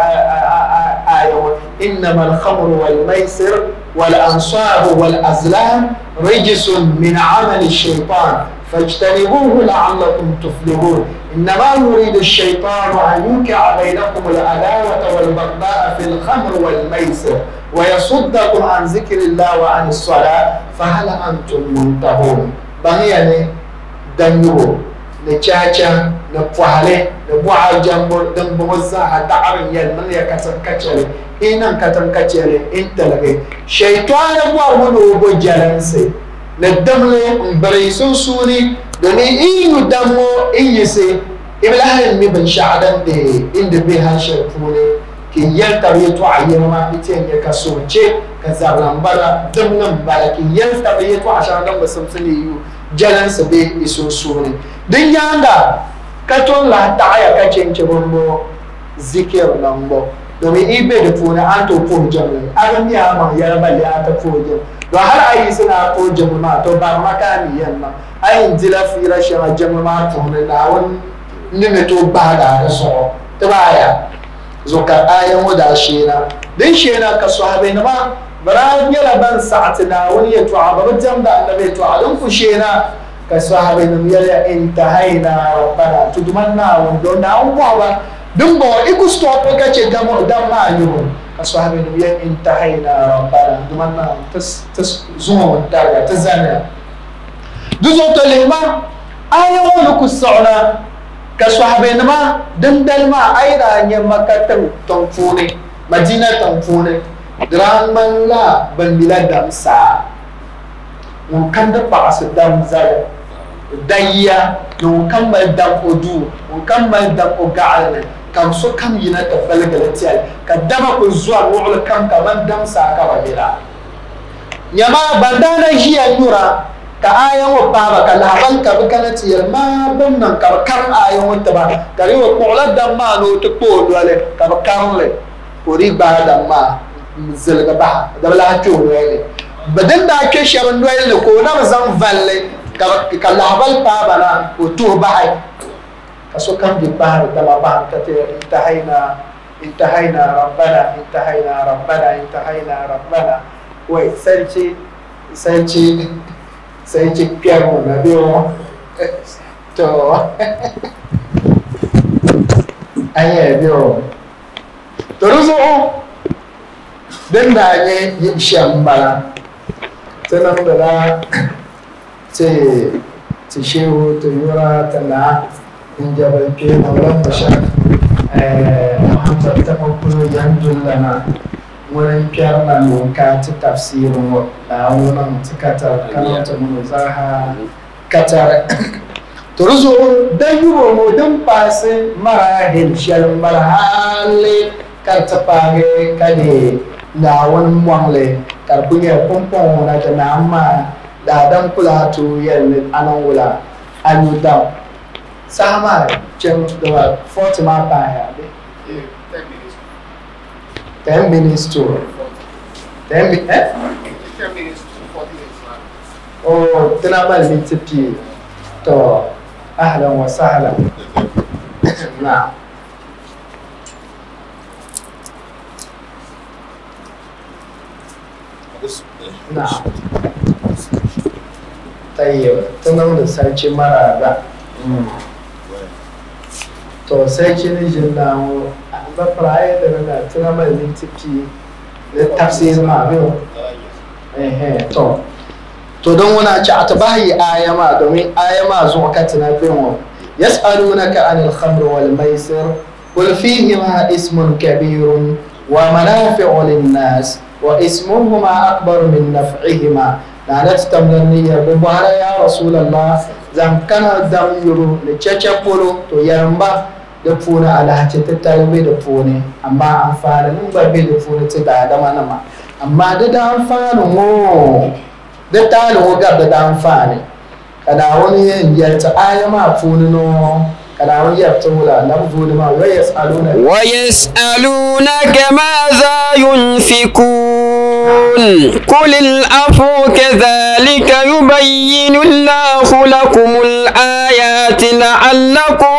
آية إنما الخمر والميسر والأنصاب والأزلام رجس من عمل الشيطان فاجتنبوه لعلكم تفلحون إنما يريد الشيطان أن يوقع بينكم العداوة والبغضاء في الخمر والميسر ويصدكم عن ذكر الله وعن الصلاة فهل أنتم منتهون بغياني دنيو نشاچا نفعله نبوع جنبو دنبوزا تعرف يلمن يكتن كتشلي إنن كتن كتشلي إنت لغي شيطان بوا ونو بجلنسي ندمله بريسون سوني دني إنو دمو إيسي إبلاهن مبن شعدن دي إند بيها شرفوني كي يلتبيتو عيما إتين يكسوچي كزارلان بلا دمنا بلا كي يلتبيتو عشان دم بسمسني يو جلنس بي إسو سوني دن ياندا كتون لا تعيا كتشين چبombo ذكر نمبو دمي إيبه دفوني أنتو فوق جمله أغم ياما يربالي أنتو فوق جمله do har ayi suna ko jama'a to ba makani yanna ayin jila fira shara jama'a to ne da won ne to ba da so to baya zo ka ayan wada shena din shena ka sahabai na ma bara yala ban sa'atina wani ya to aba jam da annabi to alun ku shena ka sahabai na yala intahaina rabbana tudmanna won do na wa dun bo iku stop ka ce da ma yugo أصحاب النبي انتهينا ربنا دمنا زوم الدرجة تزانا دزوت الهما آية ولك السعنا كصحاب النبي دندل ما أيضا يمكة تنفوني مدينة تنفوني دران من لا بندلا دم سا ممكن دبعس دم زايا دايا ممكن دم أدو ممكن دم أقعلنا kam so kam yina ta balgala tial ka dama ko zuwa wala kam ka man dam sa ka wabira nyama bandana hiya nura ka ayan wa baba ka laban ka bikana tiyal ma bannan ka kar ayan wa taba ka ri wa qula dam ma no to ko dole ka karle ko ri ba dam ma zalga ba da bala to wele badan da ke sharan wele ko na zan valle ka laban baba na ko to ba أسو كم جبار دما بان كتير انتهينا ربنا وي سيرتي بيرو نبيو تو أيه بيو تروزو دن داعي يشامبلا تنام دلا تشيو تيورا تنا in jabal ke maulan bashar taɓa kuro yanzu lana wurin kyar na nuka ta tafsirin da wunan ta katar kanata mun zaha katar turzo dan yi wa don fasi marahil shal marhale kar ta fare kade na wani mwangle karbun ya kumpon na ta na amma da dan kula to yalli anan wula anudan Sama jam the 40 mile by 10 minutes to 10 minutes. 10 minutes to 40 minutes. Oh, تنامل من تبتي تو أهلا وسهلا. نعم. نعم. طيب تنامل سالتي مرة to sai kini jinna mu ba praye da na tuna mai mintifi da tafsir ma biyo to don wani ci a tabahi ayama domin ayama zuwa katina biyo يسألونك عن الخمر والميسر قل فيهما اسم كبير ومنافع للناس واسمهما أكبر من نفعهما. نانت تمنية ببارا يا رسول الله زم كان دم يرو لتشاتشا بولو تو يرمبا دفونا على هتشت التالبي دفوني أما أنفعل نمبر بي دفوني تدا دمانما أما ددا أنفعل مو دتالو وقب ددا أنفعل kada wani yalta ayama funino kada wani yalta wala lafzuni ma ويسألونك ماذا ينفقون قل العفو كذلك يبين الله لكم الآيات لعلكم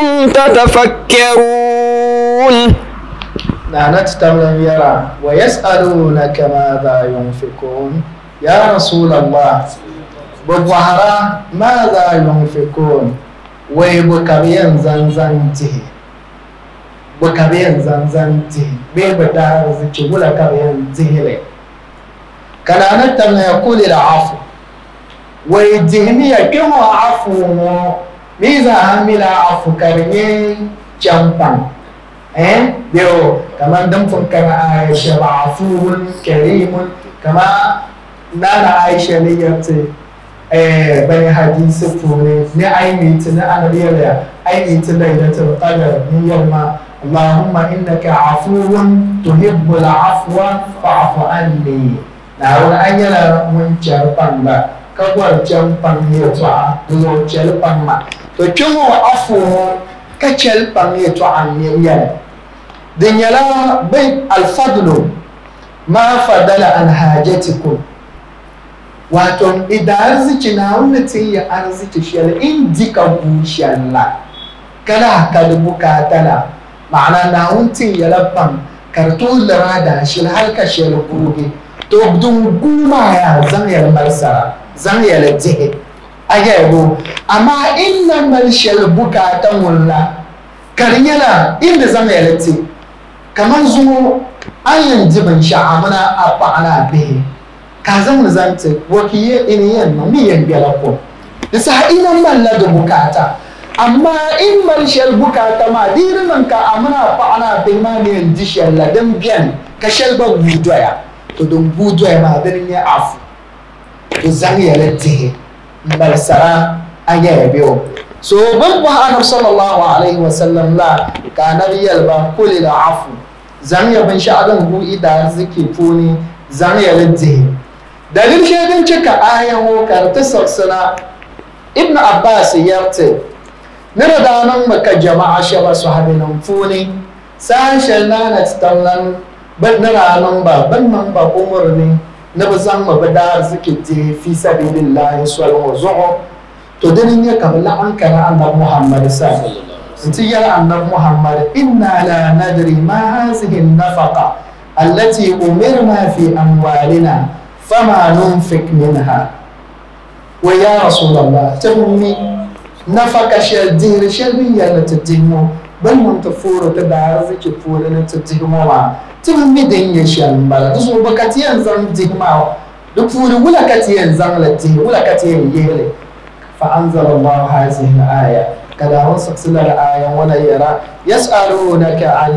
تتفكرون. نعنت تملم يرى ويسألونك ماذا ينفقون يا رسول الله بظهرا ماذا ينفقون ويبكبين زنزنته بكبين زنزنته بيبدار زكي ولا كبين زهلي كان نتمنى يقول العفو ويدهني كم عفو ميزا عمل عفو كريم جنبان بيو كمان دم فكر عائشة عفو كريم كما نانا عائشة ليتي bani hadisi fune ni ainihin na anabiyar ainihin lailatul qadr ni yamma Allahumma innaka afuwun tuhibbul afwa fa'fu anni na wani ayyana mun jarban ba kagwar jamban ne to a zo jalban ma to kimo afu ka jalban ne to an ne yan din yala bai alfadlu ma fadala an hajatikum wato idan arziki na wani ya arziki shiyar indika bushiyalla kada ka da bukatala ma'ana na wuntin ya labban karto da shi halka shiyar gobe to dun guma ya zan yar marsara zan yar jihe agayego amma inna mal shiyar bukatan wulla karyala inda zan yar ti kamar zuwa ayin jibin sha'amuna a ba'ana bihi kazan zante wakiye iniyan no miyan biala ko isa ina malla da bukata amma in marshal bukata ma dirin ka amana fa ana bimani en dishal la dan biyan ka shalba budoya to don budoya ma dan ya afu to zan ya lati bal sara aya biyo so ban Muhammad sallallahu alaihi wasallam la ka nabiyal ba kulil afu zan ya ban sha'adan bu ida ziki funi zan ya lati dalil shaidan cika ayan wokar ta sassana ibn abbas yarta nira da nan maka jama'a shaba sahabinan funi sashen nana tsallan ban nira nan ba ban nan ba umurni na bazan mabada zike je fi sabilillah sallallahu alaihi to dinin ya kabla an kana annabi muhammad sallallahu alaihi wasallam inti ya annabi muhammad inna la nadri ma hazihi an-nafaqa allati umirna fi amwalina فما ننفق منها ويا رسول الله تمني نفق شدير شلبية لتدهمو بل من تفور تدار ذكي فور لتدهمو تمني دنيا شلبا تسو بكتين زن دهمو دفور ولا كتين زن لتدهمو ولا كتين يهلي فأنزل الله هذه الآية كذا وصل الآية ولا يرى يسألونك عن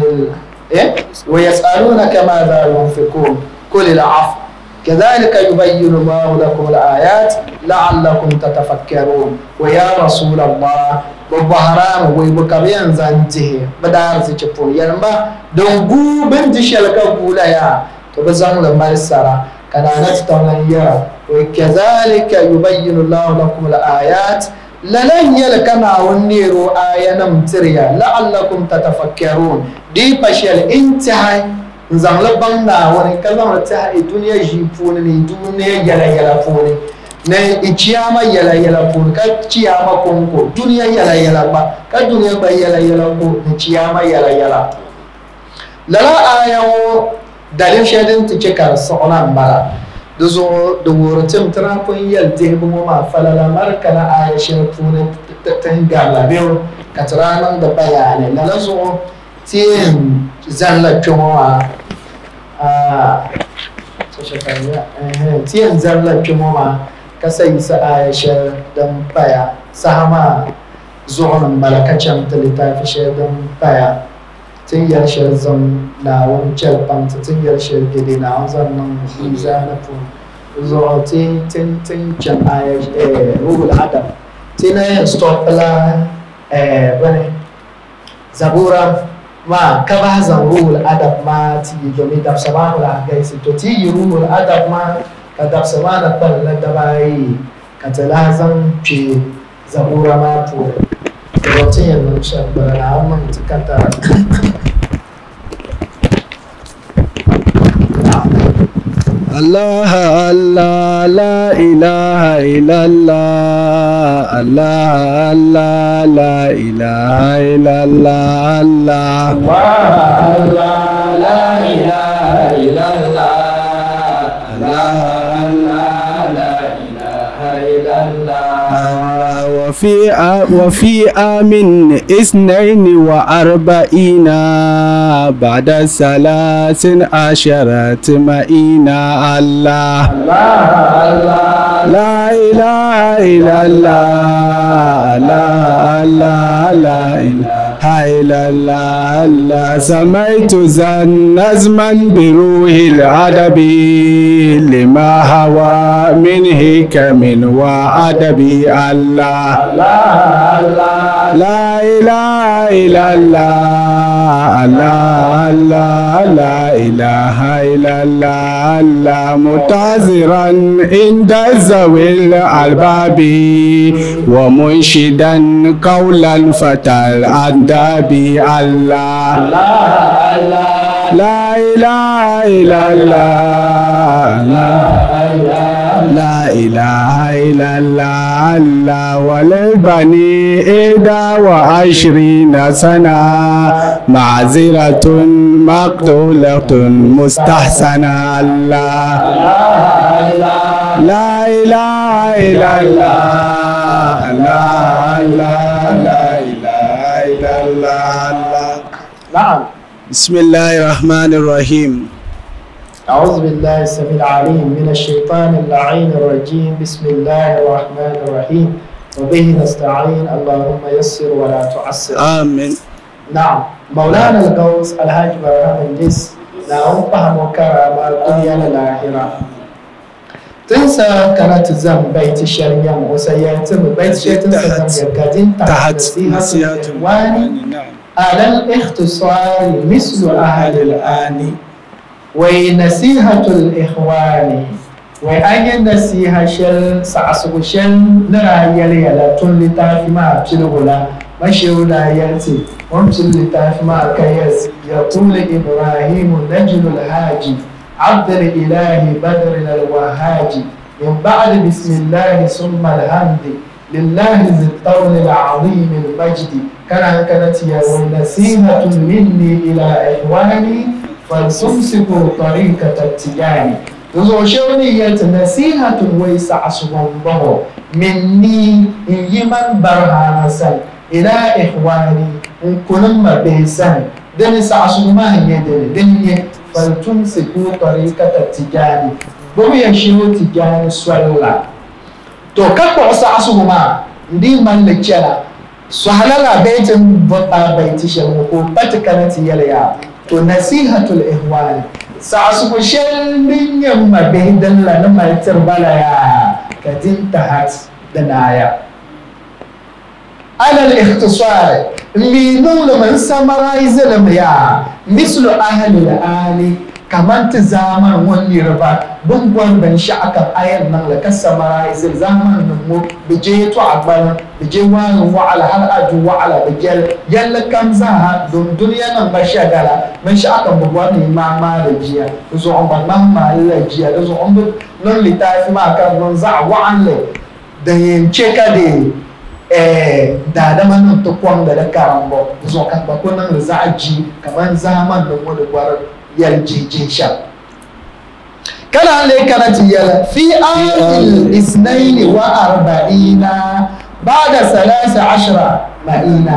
ويسألونك ماذا ينفقون قل العفو كذلك يبين الله لكم الآيات لعلكم تتفكرون ويا رسول الله ببهرام ويبكبين زنته بدار زيتشفون يرمى دونغو بنتي شلكا بولايا تبزان لما السرا كانت تمنيا وكذلك يبين الله لكم الآيات لن يلكما ونيرو آية نمتريا لعلكم تتفكرون دي بشيل انتهي nzangla bangna wani kallon ta duniya jipuni ni duniya yala funi ne ichiyama yala funi ka chiyama konko duniya yala ba ka duniya ba yala ko ni chiyama yala lala ayawo dalil shadin ta cika sona mara dozo do worotem trapon yal dehbu ma falala markana ayashin funi ta ngala biyo katranan da bayane lala zo tin zalla chowa tiyan zalla kimoma kasai sa aisha dan baya sahama زغن ملكة شمت لتافي شيدن بايا تنير شرزم ناون جلبان تنير شرقدي ناون زنن ميزانفون زغن تن جمعي روح العدم تنا استوبلا بني زبورا ما كبه روح الأدب ما تيجي جميع دب سبان ولا جيس تيجي روح الأدب ما كدب سبان بل لدباي كتلازم في زبورا ما بور روتين نشر برنامج من تكتا الله الله لا إله إلا الله الله الله لا إله إلا الله الله الله لا إله إلا الله الله لا إله إلا الله وفي عام 42 بعد 13 مئينا الله لا إله إلا الله لا إله إلا الله سميت نظما بروح الأدب لما هوى من حكم وأدب الله لا إله إلا الله لا إله إلا الله متعذرا عند ذوي الألباب ومنشدا قولا فتى الأدب الله لا إله إلا الله لا إله إلا الله وللبني 21 سنة معذرة مقتولة مستحسنة الله لا إله إلا الله لا إله إلا الله نعم بسم الله الرحمن الرحيم أعوذ بالله السميع العليم من الشيطان اللعين الرجيم بسم الله الرحمن الرحيم وبه نستعين اللهم يسر ولا تعسر آمين نعم مولانا الغوث الحاج برهام الجس نعم فهم وكرامة الدنيا للآخرة تنسى كانت زم بيت الشريم وسيتم بيت الشيطان تنسى قدين تحت نصيحة الواني على الاختصار مثل أهل الآن ونصيحة الإخوان وأي نصيحة شل سعسو شل نرى يلي يلا تولي تعرف ما بشلولا ما شولا يلتي ومشل تعرف ما كيس يقول إبراهيم نجل الهاجي عبد الإله بدر الوهاج من بعد بسم الله ثم الحمد لله ذي الطول العظيم المجد كانت يا نصيحة مني إلى إخواني فلتمسكوا طريقة التجاني تزوجوني نصيحة ويسع صبنبه مني إن يمن برهان سن إلى إخواني إن كنما بيسن دني سعصبما يدني دني فلتمسكوا طريقة التجاني بوي يشيرو تجاني سوالا تو كاكو سعصبما دي من لكيلا سهلا بيت بيت شلمكو باتكانت يليا to nasihatul ihwan sa'su shalin yamma bidan la na maltar balaya kadin tahat danaya ala al-ikhtisar minun man summarize lam ya mislu ahli al-ali kaman ta zaman wani riba bungwan ban sha'akan ayan nan la ka summarize zaman nan mu bije to agban bije wani wa ala hal aju wa ala bijal yalla kam za don duniya nan ba shagala man sha'akan bungwan ni ma da jiya zo on ban ma la jiya zo on non litafi ma kan non za wa an le da yin cheka de da da man to kwang da karambo zo kan ba ko nan za aji kaman zaman da wani gwar يلجي شاب كان عليك نتيجة في عام 42 بعد 13 مئينا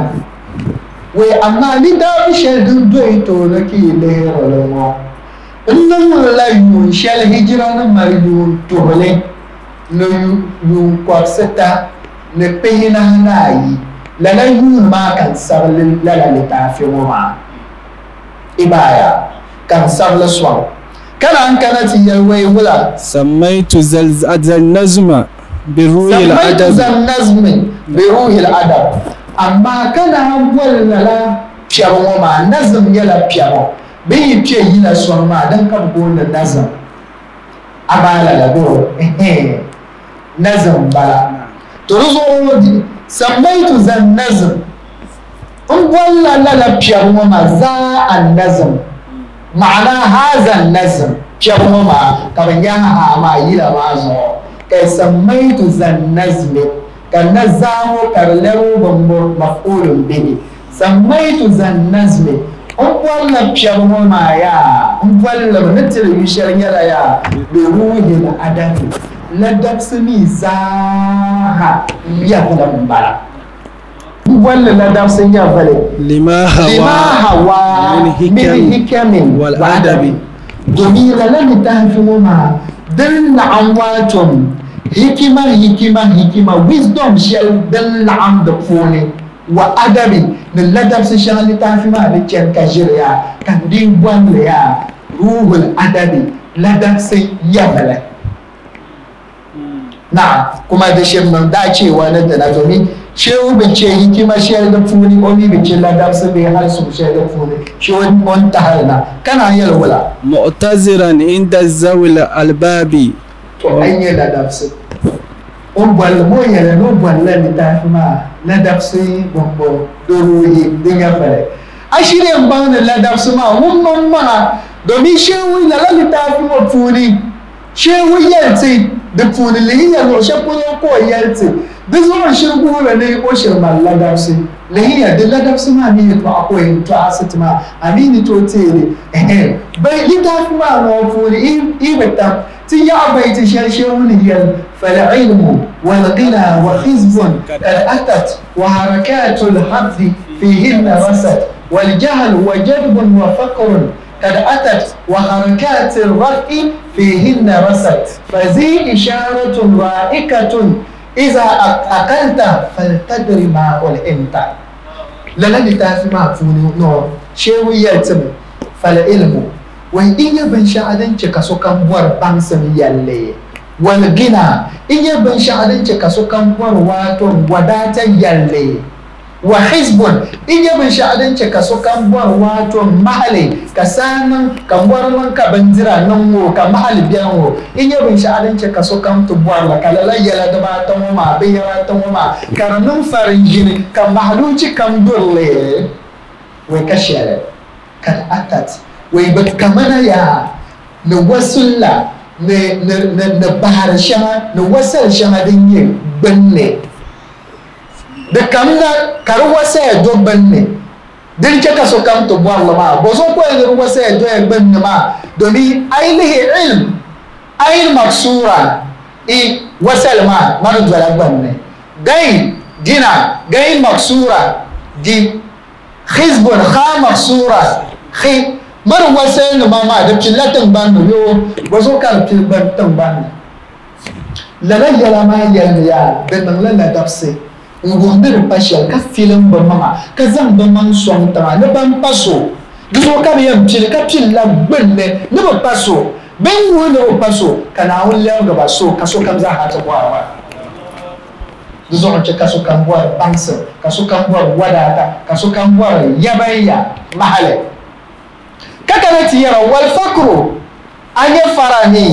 وأما لدا بشهد دويتو لكي لهر لما إنما لا ينشال هجران مريدون تولي نيو قوكستا نبهنا هنائي la la yun ma kan sabal la la litafi ma ibaya kan sabla swa kana an kana ti yalwai wala سميت النظم بروح الأدب النظم بروح الأدب أما كان أول لا بيرو ما نظم يلا بيرو بي يلا سوى ما دم كم بقول النظم أما لا بقول نظم بلا ترزو سميت ذا النظم أول لا بيرو ما ذا النظم معنى هذا النظم بيرو ما كمان يها ما يلا ما زو سميت ذا النظم كالنظام كاللو مفعول به سميت ذا النظم أقول بشرم ما يا أقول نتر يشرن يا بروح الأدب لدب سمي زاها يبلا مبارا أقول لدب سمي يبلا لما هوا من حكم والأدب جميل لن تهفم ما دل عواتم hikima wisdom shall dan la'am da fone wa adabi min ladab sai shan litafi ma da ken kajiriya kan din gwanle ya ruhul adabi ladab sai yabala na kuma da shi man da cewa nan da na domin shehu bice hikima shell da fone omi bice ladab sai bai har su shell da fone shi wani taharna kana yalwala mu'taziran inda zawil albabi to an yi ladab sai umbal mo yele no bwalla ni tafima la dafsi bombo doruhi dinya fare ashire mbana la dafsi ma mumman ma domin shewu la la tafima funi shewu yelti da funi li ya no shakko ko yelti bizo shirku la ne ko shirma la dafsi lahiya da la dafsi ma ni to akwai to asitma amini to tere bai li tafima no funi ibata يا بيت شرشون فالعلم والغنى وحزب قد أتت وحركات الحظ فيهن رست والجهل وجدب وفقر قد أتت وحركات الرفع فيهن رست فذي إشارة رائكة إذا أقلت فلتدر ما ألهمت لن تافي ما فوني نور شيء يلتم فالعلم وإن يبن شعدن كسو كم بور بانسم يلي والغنى إن يبن شعدن كسو كم بور واتون وداتا يلي وحزب إن يبن شعدن كسو كم بور واتون محلي كسانا كم بور من كبنزرا نمو كمحل بيانو إن يبن شعدن كسو كم تبور لك لا يلا دبا تموما بيرا تموما كرنم فرنجين كمحلوش كم دولي وكشير كان أتت wai ba kamana ya na wasulla na bahar shama na wasar shama din yin banne da kamna kar wasa ya do banne din ke kaso kam to bo Allah ma bo so ko ya wasa ya do ya banne ma domin ainihi ilm maksura wasal ma manu dwala banne gai dina gai maksura di khizbun kha maksura mar wasan mama da killatin banu yo wazo kan kilbantan banu lala yala ma ya da nan lala dafse ngondir pashal ka filim ba mama ka zan ba man son ta ne ban paso duso kan yam til ka tilla benne ne ba paso ben wo ne ba paso kana wulla ga ba so ka so kam za ha ta kwawa duso on ce ka so kan buwar bansa ka so kan buwar wadata ka so kan buwar yabayya mahale ككنت يرى والفقر أن يفرني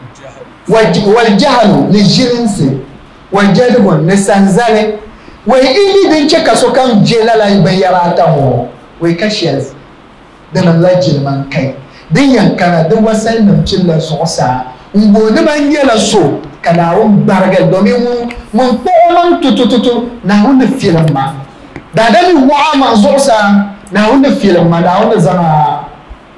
والجهل للجنس والجدب للسنزل وإني دنشك سكان جلالا يبيراته ويكشيز دنا لاجل من كي دين كان دو وسائل نمشي لسوسا ngone ban yela so kana on bargal domin mun ko man tutututu na hunde film ma da dani wa ma zosa na hunde film ma da hunde zama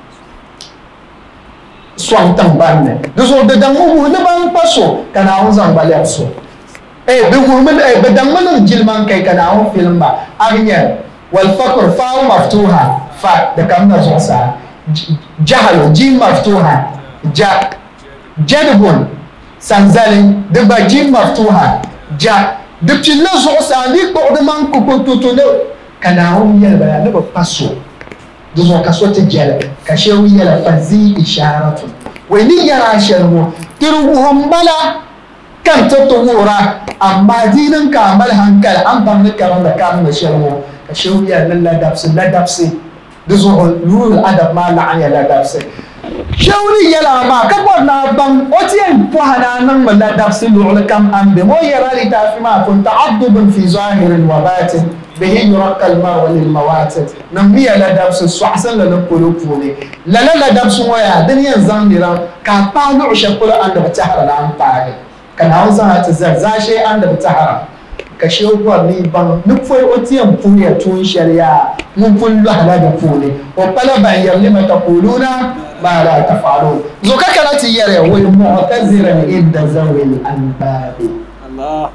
swang tang banne duso de dangu ne ban paso kana on zang bale so be gurmen be dangman jilman kai kana on film ba ariya wal faqr fa maftuha fa da kamna zosa jahal jim maftuha jadbun sanzalin da ba jim maftuha depuis le jour ça dit pour demander que tout kana on yel ba ne ba passo do zo ka sote jela ka shewu yela fazi isharatu wai ni yara sharmo tiru hambala kan to wura amma dinin ka amal hankal an ban ne karan da kan da sharmo ka shewu yela la dabsi do zo rule adab ma la an yela dabsi shawri yala ma ka na ban otien po hana nan la dabsi lu kam am be mo yara li ta fi ma kun ta'addub fi zahir wa batin به يرقى المرء للمواتد نمي لا دبس سوحسن لا نقولوني لا دبس ويا دنيا زانيرا كابانو شكل عند بتحر الان باغي كان عاوزها تزرزا شيء عند بتحر كشيو بني بان نفوي اوتيام فوني تون شريعه من كل هذا دفوني وقال بان لما تقولون ما لا تفعلون زوكا كانت يرى والمعتذرا عند ذوي الانباب الله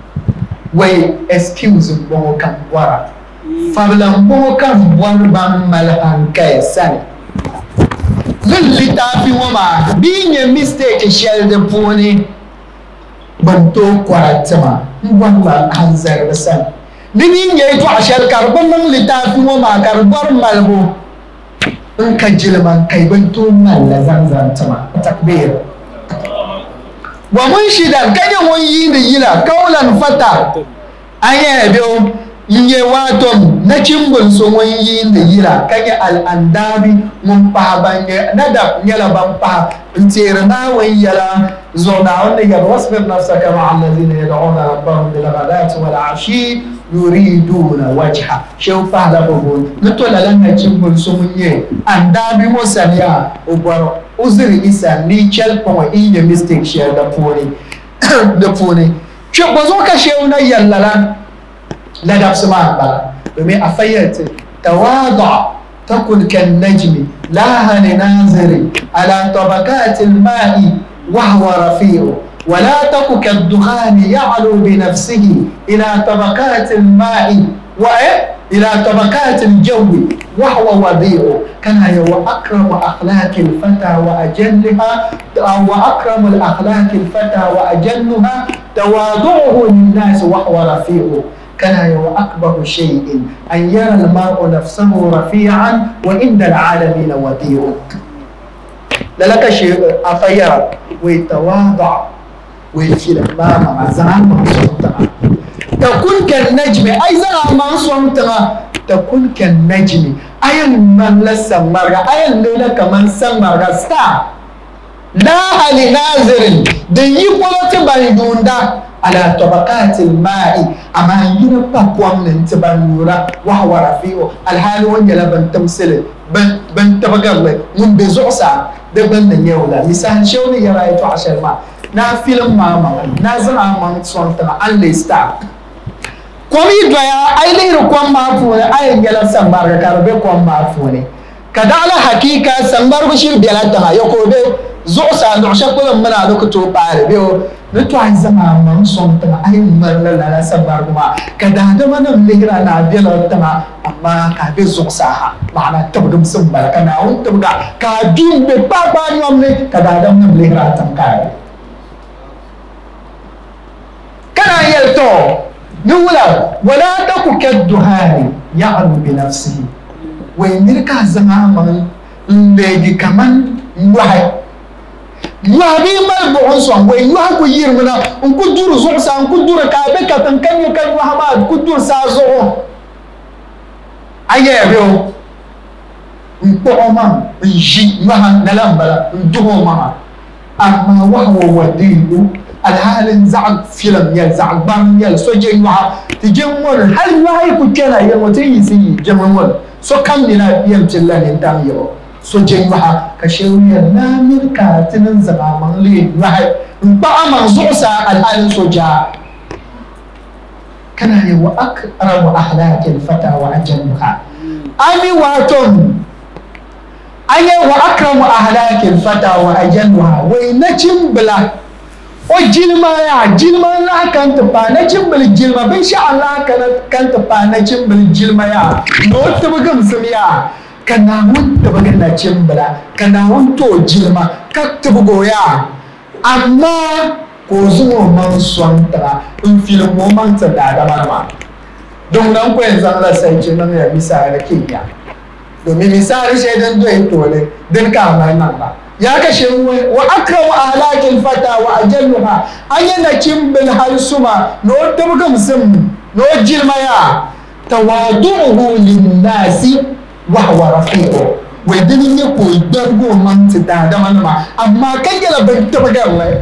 way excuse mo kan wara fabla mo kan wan ban malhan kay sani lilli tafi wama binye mistake shell de poni banto kwaratama wala hanzar basan binye to ashel karbon nan litafi wama karbar malbo in kan jilman kai banto mal la zanzan tama takbir wa munshidan kanya won yi da yila kaulan fata aya biyo yinye watom na cimbul so won yi da yila kanya al andabi mun pa banye nadab yala ban pa intirna wa yala zona wanda ya wasbir nafsaka ma alladhina yad'una rabbahum bil ghadati wal ashi yuriduna wajha shew fahla bubun nutola lan cimbul so munye andabi mo sania obaro uzuri isa ni chel po inye mistake share da poni da poni che bozo ka shew na yallala la dabsama bala domin afayat tawadu takun kan najmi la hanaziri ala tabaqat al-ma'i wa huwa rafi'u ولا تك كالدخان يعلو بنفسه إلى طبقات الماء إلى طبقات الجو وهو وضيء كان هو أكرم أخلاق الفتى وأجلها وأكرم الأخلاق الفتى وأجلها تواضعه للناس وهو رفيع كان هو أكبر شيء أن يرى المرء نفسه رفيعا وإن العالمين وضيء لك شيء أفير ويتواضع ويفيل ما زمان ما صمتها تكون كالنجم أي زمان ما صمتها تكون كالنجم أي من لسه مرة أي لولا كمان سمرة ستا لا هل نازر دي يقولوا تبايدون دا على طبقات الماء أما ينبقى قوام ننتبانورا وهو رفيع الحال ونجل بنتمثل بنتبقى من بزعسا دبن نيولا مثال شوني يرايتو عشر ما na film mama na zama man sonta alle star komi doya ai lehiru kwan ma fune ai ngela sambar ka karbe kwan ma fune kadala hakika sambar bashir belata yako be zo sa no shakko mana lokato bare be no to ai zama man sonta ai marla la sambar kuma kada da manan lehira na belata amma ka be zo sa ma'ana tabdum sambar kana on tabga ka din be papa nyomne kada da manan lehira tamkare كان يلتو نولا ولا تكو كالدهان يعلو بنفسه ويملك زمان لدي كمان وحي يهدي مربعون صوان ويوحكو يرمنا انكو دور زعسا انكو دور كابكا تنكن يكن وحماد كو دور سازعو ايه بيو انكو عمان انجي وحا نلام بلا انجو عمان اما وحو ودينو الحال زعل فيلم يا زعل بام يا سوجي وها تجمل هل وهي كنا يا متيسي جمل سو كم دينا يمتلا ندام يو سوجي وها كشويه نامر كاتن زمان لي وهي با منزوسا الحال سوجا كان هو اكرم اخلاق الفتى واجلها امي واتون اي واكرم اخلاق الفتى واجلها وينچم بلا o jilma ya jilma la kan ta pa na jimbal jilma bin sha Allah kan ta pa na jimbal jilma ya no ta bugam samiya kana mun ta bugan na jimbala kana mun to jilma ka ta bugo ya amma ko zuwa man swanta in filin man ta da ma don nan ko yanzu Allah sai ce nan ya misali kinya domin misali shaidan doyin tole din ka mai nan ba ya kashe wa akramu ahlakil fata wa ajalluha ayana kimbil halsuma no tabgam sim no jilmaya tawadu'uhu lin nasi wa huwa rafiqu wai din ne ko dargo man ta da ma amma kai gala ban tabgar lai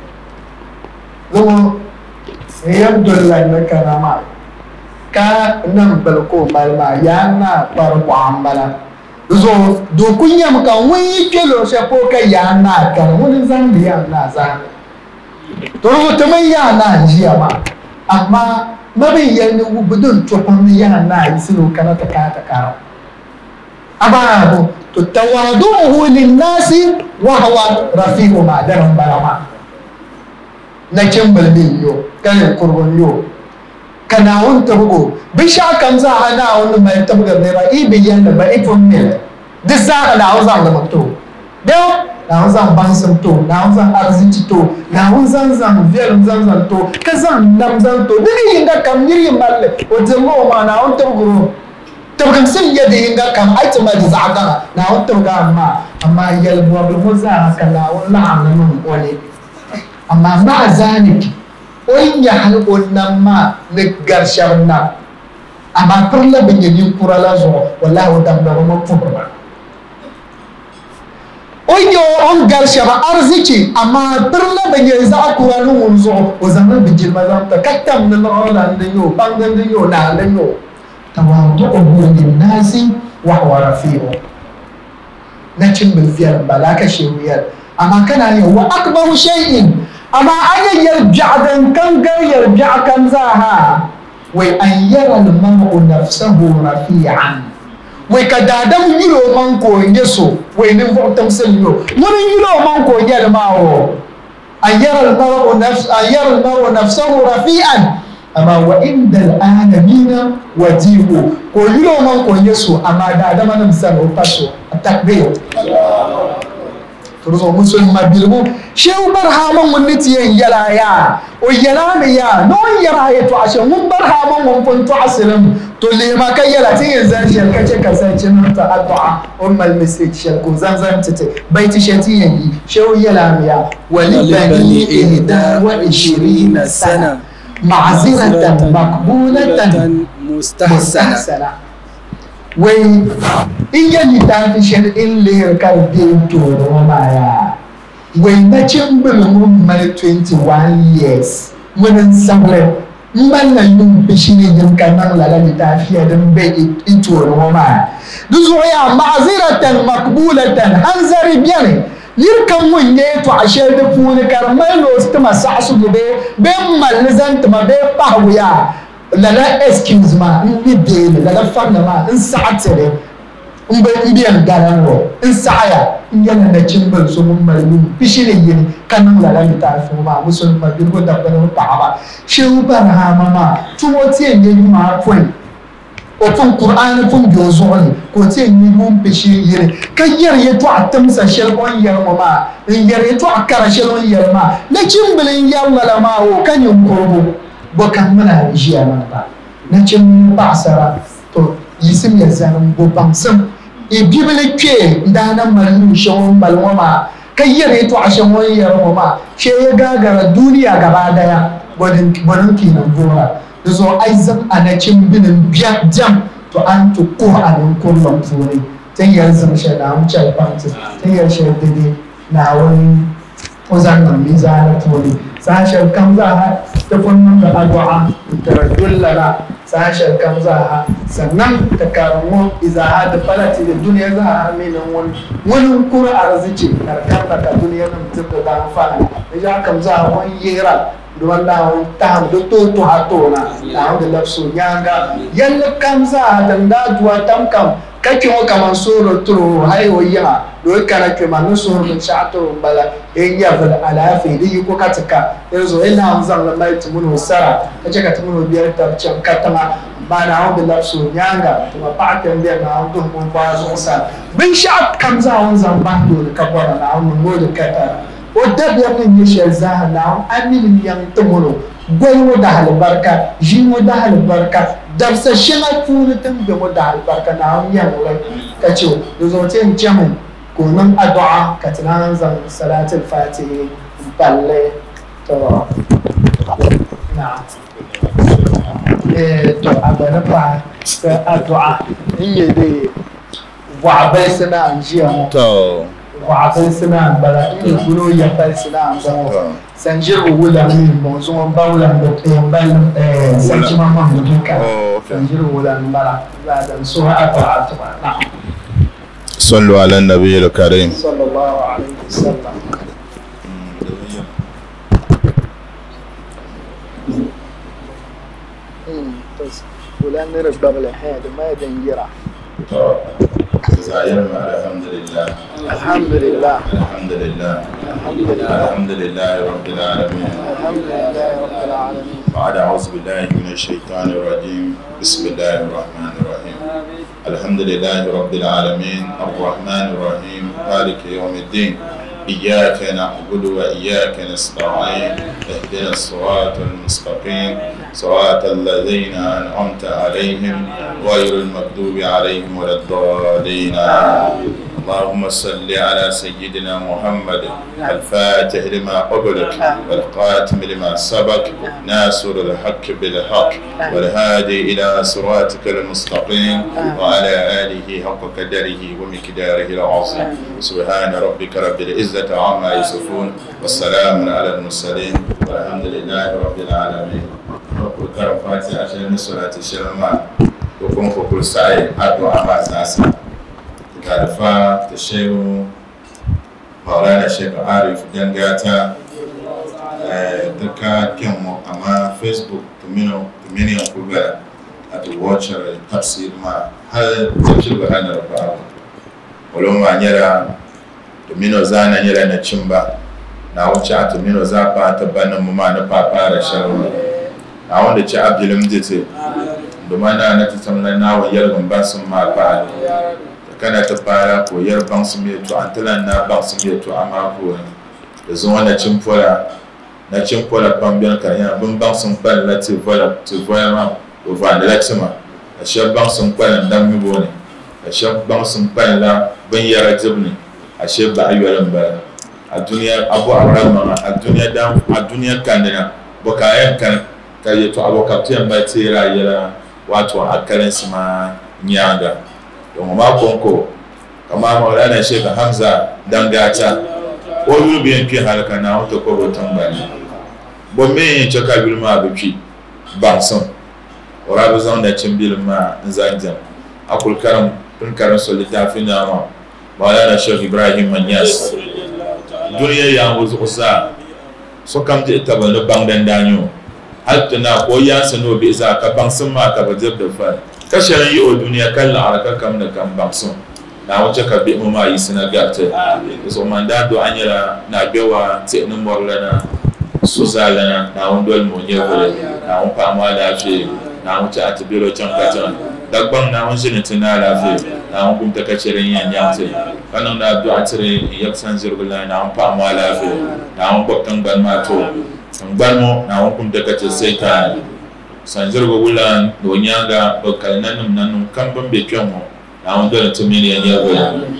zo sai abdullahi na karama ka nan balko malma ya na farko ambala zo do kunya muka wani kelo sai ko kai ya na kan wani zan biya na zan to to mai ya na jiya ma amma mabin yanni ubudun to kun ya na isilo kana ta ka karo aba to tawaduhu lin nasi wa huwa rafiqu ma daran barama na kimbal min yo kan kurbon yo kana won tabugo bisha kan za hana wani mai tabuga ne ba ibi yanda ba ifon ne duk za ka dawo zan da mutu da na zan ban sun to na zan arziki to na zan viyar zan to ka zan nam zan to duk inda kam yiri malle o jamo ma na won tabugo tabugan sun yadda inda kam ai tuma da zaka na won tabuga amma yalbo bu za ka na won la'amun wani amma ma zaliki on ya hal onnan ma ne garshar na amma perla benyin kurala zo wallahi wadam da mo fukuma oyo on garshar arziki amma perla benyin za kuranu mun zo o zaman bijil mazam ta kattam na Allah da yo bangan da yo na da yo tawadu'u lin nasi wa huwa rafi'u na cin bilfiyar balaka shewiyar amma kana ne wa akbaru shay'in amma an yarja dan kan ga yarja kan zaha wai an yara al-mar'u nafsahu rafi'an wai ka dadam yiro man ko yeso wai ne votam sello mun yiro man ko yar mawo an yara al-mar'u nafsahu rafi'an amma wa inda al-alamina wajibu ko yiro man ko yeso amma dadam nan san o paso takbir turzo musulma bilmu shehu barhaman wani tiyen yala ya o yala ne ya no yara ya to ashe mun barhaman mun funto asirin to le ma kai yala tiyen zan shel kace kasance nan ta addu'a ummal message shel ko zan tete baiti shetiyen yi shehu yala ya walibani ihda wa 20 sana ma'ziratan maqbulatan mustahsana wai in yanni ta fi shari'in liyar karfin toro maya wai na cin bulmun mai 21 years munin sabre mballa yin bishi ne yin kanan lalami ta fiye don bai itoro maya duk zuwa ya ma'aziratan makbulatan hanzari biyar yirkan mun ne to a shaidu funi karmai los tuma sa su gube ben malizan tuma bai pahuya lala excuse ma in de lala fanga ma in sa'atere in biyan garan ro in sa'aya in yana da cimbal so mun mallu bishire yin kanan lala mi ta fi ma musulma birgo da bana ta ba shehu barha mama tuwo tie ne ma point o tun qur'an tun jozo ne ko tie ni mun bishire yin kayyar ya to atamsa shel on yar mama in yar ya to akara shel on yar ma na cimbalin yalla ma o kanyin korbo bokan muna jiya nan ba na cin basara to yisim ya zanin goban sam e bibele ke ndanan mallu shawon balwama kayyare to a shawon yarwama she ya gagara duniya gaba daya bodin kinan gora da zo aizan anacin binin biya jam to an to qur'anin kullum fure tan yanzu shi da mu chal panti tan yanzu dede na wani ozan mizana fure sashen kan za a tafin da addu'a taraddullara sashen kan za a sannan ta karamu izaha da falati da duniya za a aminin wani kura arziki karkar da ka duniya nan mutum da dan fara da ya kan za a wani yera da wannan ta da to hato na da lafsu yanga yalla kan za a danda duwa tamkam kake wa kaman soro turo hayo ya do kana ke manu soro da shato bala en ya fada alafi di ko katika yanzu ina zan la mai tumuno sara kace ka tumuno biyar ta can katama ba na hawo da lafsu nyanga kuma paken da na hawo mun ba so sa bin sha kan za won zan bando da kabara na hawo mo da kata ودب يمن يشل زهنا أني من ينتمونه قوي ودع البركة جيم ودع البركة درس الشغل فون تنبي ودع البركة نعم يموي كتشو نزوتين جمن كونن أدعاء كتنانزل صلاة الفاتحة بالله تو نعم to abana ba ka addu'a inye dai wa'abai suna jiya to wa'abai suna bara inye gulo ya bai suna ba sanjir wula min mo zo ba wula da ban sanji mamma mutuka sanjir wula bara za dan so addu'a ta صلوا على النبي الكريم صلى الله عليه وسلم ولا نرف قبل هذا ما يدنجرا الحمد لله الحمد لله الحمد لله الحمد لله رب العالمين الحمد لله رب العالمين بعد أعوذ بالله من الشيطان الرجيم بسم الله الرحمن الرحيم الحمد لله رب العالمين الرحمن الرحيم مالك يوم الدين إياك نعبد وإياك نستعين اهدنا الصراط المستقيم صراط الذين أنعمت عليهم غير المغضوب عليهم ولا الضالين اللهم صل على سيدنا محمد الفاتح لما أغلق والقاتم لما سبق ناصر الحق بالحق والهادي إلى صراطك المستقيم وعلى آله حق قدره ومقداره العظيم سبحان ربك رب العزة عما يصفون والسلام على المرسلين والحمد لله رب العالمين وكرم فاتح عشان صلاة الشرماء وكم كل سعي أدعو ما ساسا كارفا تشيو مولانا الشيخ عارف جنجاتا دكا كم أما فيسبوك تميني أقول أتو واتشر تفسير ما هل تفسير بهانا ربعه ولو ما نيرا تمينو زانا نيرا نتشمبا na wuce a tumino zaɓa ta banin mu ma na fafa da sharwa a wanda ci abdulum dite domin na ta tamna na wayar ban sun ma fa kana ta fara ko yar ban su me to antalan na ban su me to amma ko da zuwa na cin fora bambiyan kan ya bin ban sun ban la ti vola ma o va da latima a shab ban sun ban dan mi bone a shab ban sun ban la ban yara jibni a shab ba ayyuran ba a duniya abu abraham a duniya dan a duniya kandina bokayen kan kai to abokatiyan ba tira yara wato akarin su ma nyanga don ma konko kama maulana Sheikh Hamza dangata o yubi en pi halaka na to ko botan bani bo me chaka bilma bipi banson ora bezon da chimbil ma nzanjam akul karam tun karam solita fina ma maulana Sheikh Ibrahim Manyas duniya ya wuzu usa so kam je ta bana bangdan danyo hatta na ko ya sano bi za ka bansun ma ka bajab da fa kasharan yi o duniya kalla araka kam da kan bansun na wace ka bi mu ma yi sina gata so manda do anyara na bewa te nun morlana so zalana na wondol mo nyevole na on pa ma da fi na wace atibiro can katan dagban na won jini tana lafi na on kum ta kasharan yan yamte kanan da do atire yaksan zirgula na on pa ma lafi na on bokkan ban ma to ngbanmo na won kum ta kace sai ta sanjirgo wulan do nyanga do kalnanum nanum kambam be twemo na won dole to mini ya go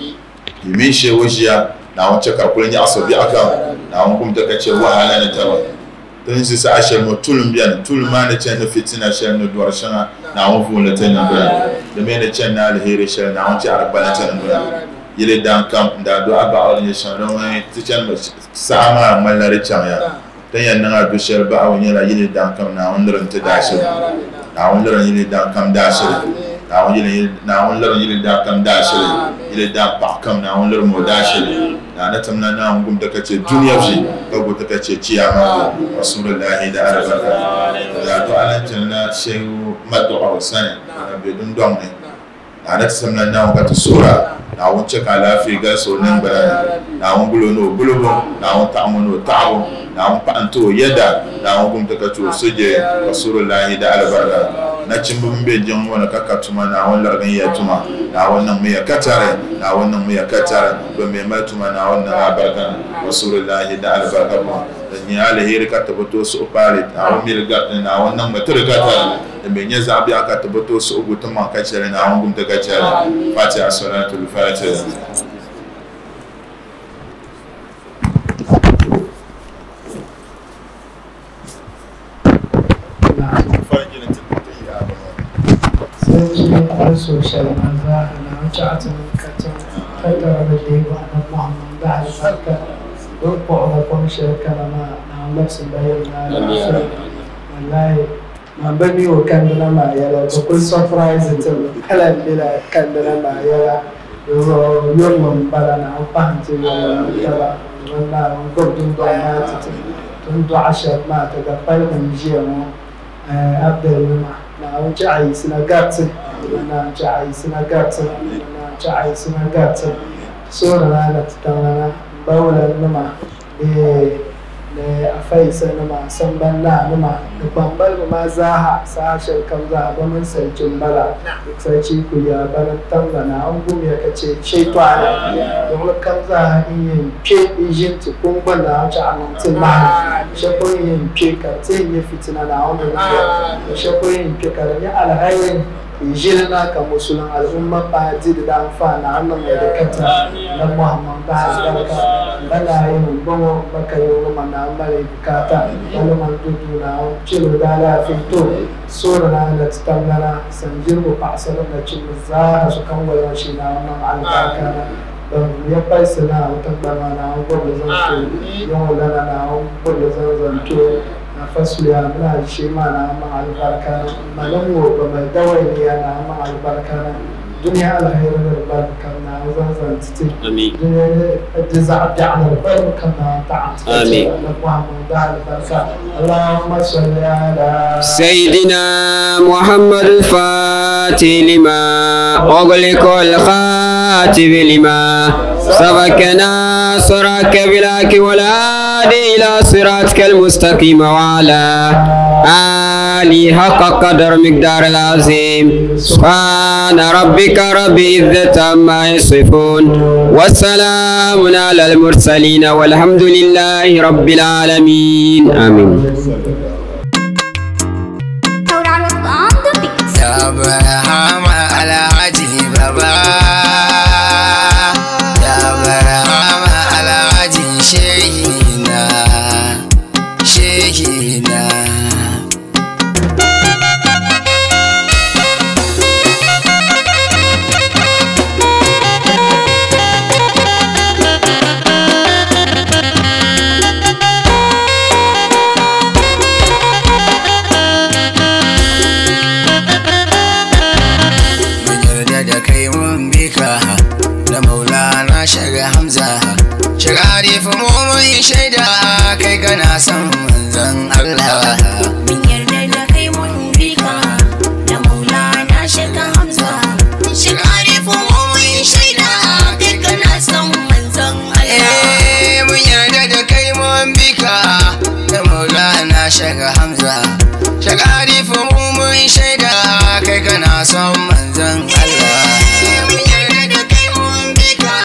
yimi she wajia na won chaka kulen ya asobi aka na won kum ta kace wahala na tawa don shi sa ashar mo tulum biyan tulma na cin fitina shar no duwar shana na won fu la tan ba da me na cin na alheri shar na won ci arba na tan ba yile dan kam da do aba awon shar no mai tichan sama mallare chan ya dan yan na do shar ba awon yala yile dan kam na won ran ta dashi na won ran yile dan kam dashi na won yile dan kam dashi yile dan pa kam na won ran mo dashi na tamna na won gum da kace duniya ji ko ta kace ciyama rasulullahi da arabaka da to alan janna shehu madu awsani na be dun don ne na tamna na won ka sura na won cheka lafi ga so nan bara na won bulo no bulo na won ta'amu no ta'amu na won pa anto yada na won gum ta kace suje rasulullahi da arabaka na cimbu mbe jin wani kaka tuma na wani largan ya tuma na wannan mu ya katare na wannan mu ya katare don mai mai tuma na wannan albarka rasulullahi da albarka mu da ni alheri ka tabbato su upare na wannan milga na wannan mutur katare da mai yin zabi aka tabbato su ugutun man kacere na wannan gumta kacere fatiha salatul fatiha social maza na wuce atumin katon tattara da daiwa na muhammad da albarka don da kuma shirkana na laksin bayan na lafiya wallahi ma bani wa kandana ma yara da kun surprise ta kalan bila kandana ma yara yorman bala na amfani yorman taba wannan gobdin da ma ta tun da ashar ma ta ga farkon jiya mu abdul na wuce a yi suna gatsi na wuce a yi suna gatsi na wuce a yi suna gatsi so da rana ta tana baular numa da a faisa numa san banna numa da bambar ma zaha sashen kan zaha ba mun sarkin bala sarki ku ya bana tangana an gumi ya kace shaitwa don kan zaha in yin ke ijin ti kun bana wuce a nan ma shakon yin ke ka sai ya fitina na wannan da shakon yin ke ka ne alhairin jirna ka musulun al'umma ba ji da amfana wannan mai da kata na muhammad ba albarka bana yin bawa baka yi ruma na mara bukata wani man dudu na cilo da lafi to sora na da tangana san jirgo ba asalin da cin za su kan wayan shi na wannan albarka na ya faisa na wata bama na gwada zanto yan wadana na gwada zanto na fasuya muna shi ma na ma albarka na malamu ba mai dawai ne na ma albarka na duniya alkhairu da albarka na zanzan titi duniya da za a da albarka na ta'amta amin Muhammad da albarka Allahumma salli ala سيدنا محمد الفاتح لما أغلق الخاتم لما سبقنا صراك بلاك والهادي إلى صراطك المستقيم وعلى آله حق قدر مقدار العظيم سبحان ربك رب العزة عما يصفون والسلام على المرسلين والحمد لله رب العالمين آمين. Ya Barhama Alhaji Baba, Ya Barhama Alhaji Shehina, Shehina. Shaga Hamza Shagarifu mu mun shaida kai kana son manzon Allah mun yarda da kai mun bi ka da Maulana Shaga Hamza Shagarifu mu mun shaida kai kana son manzon Allah mun yarda da kai mun bi ka da Maulana Shaga Hamza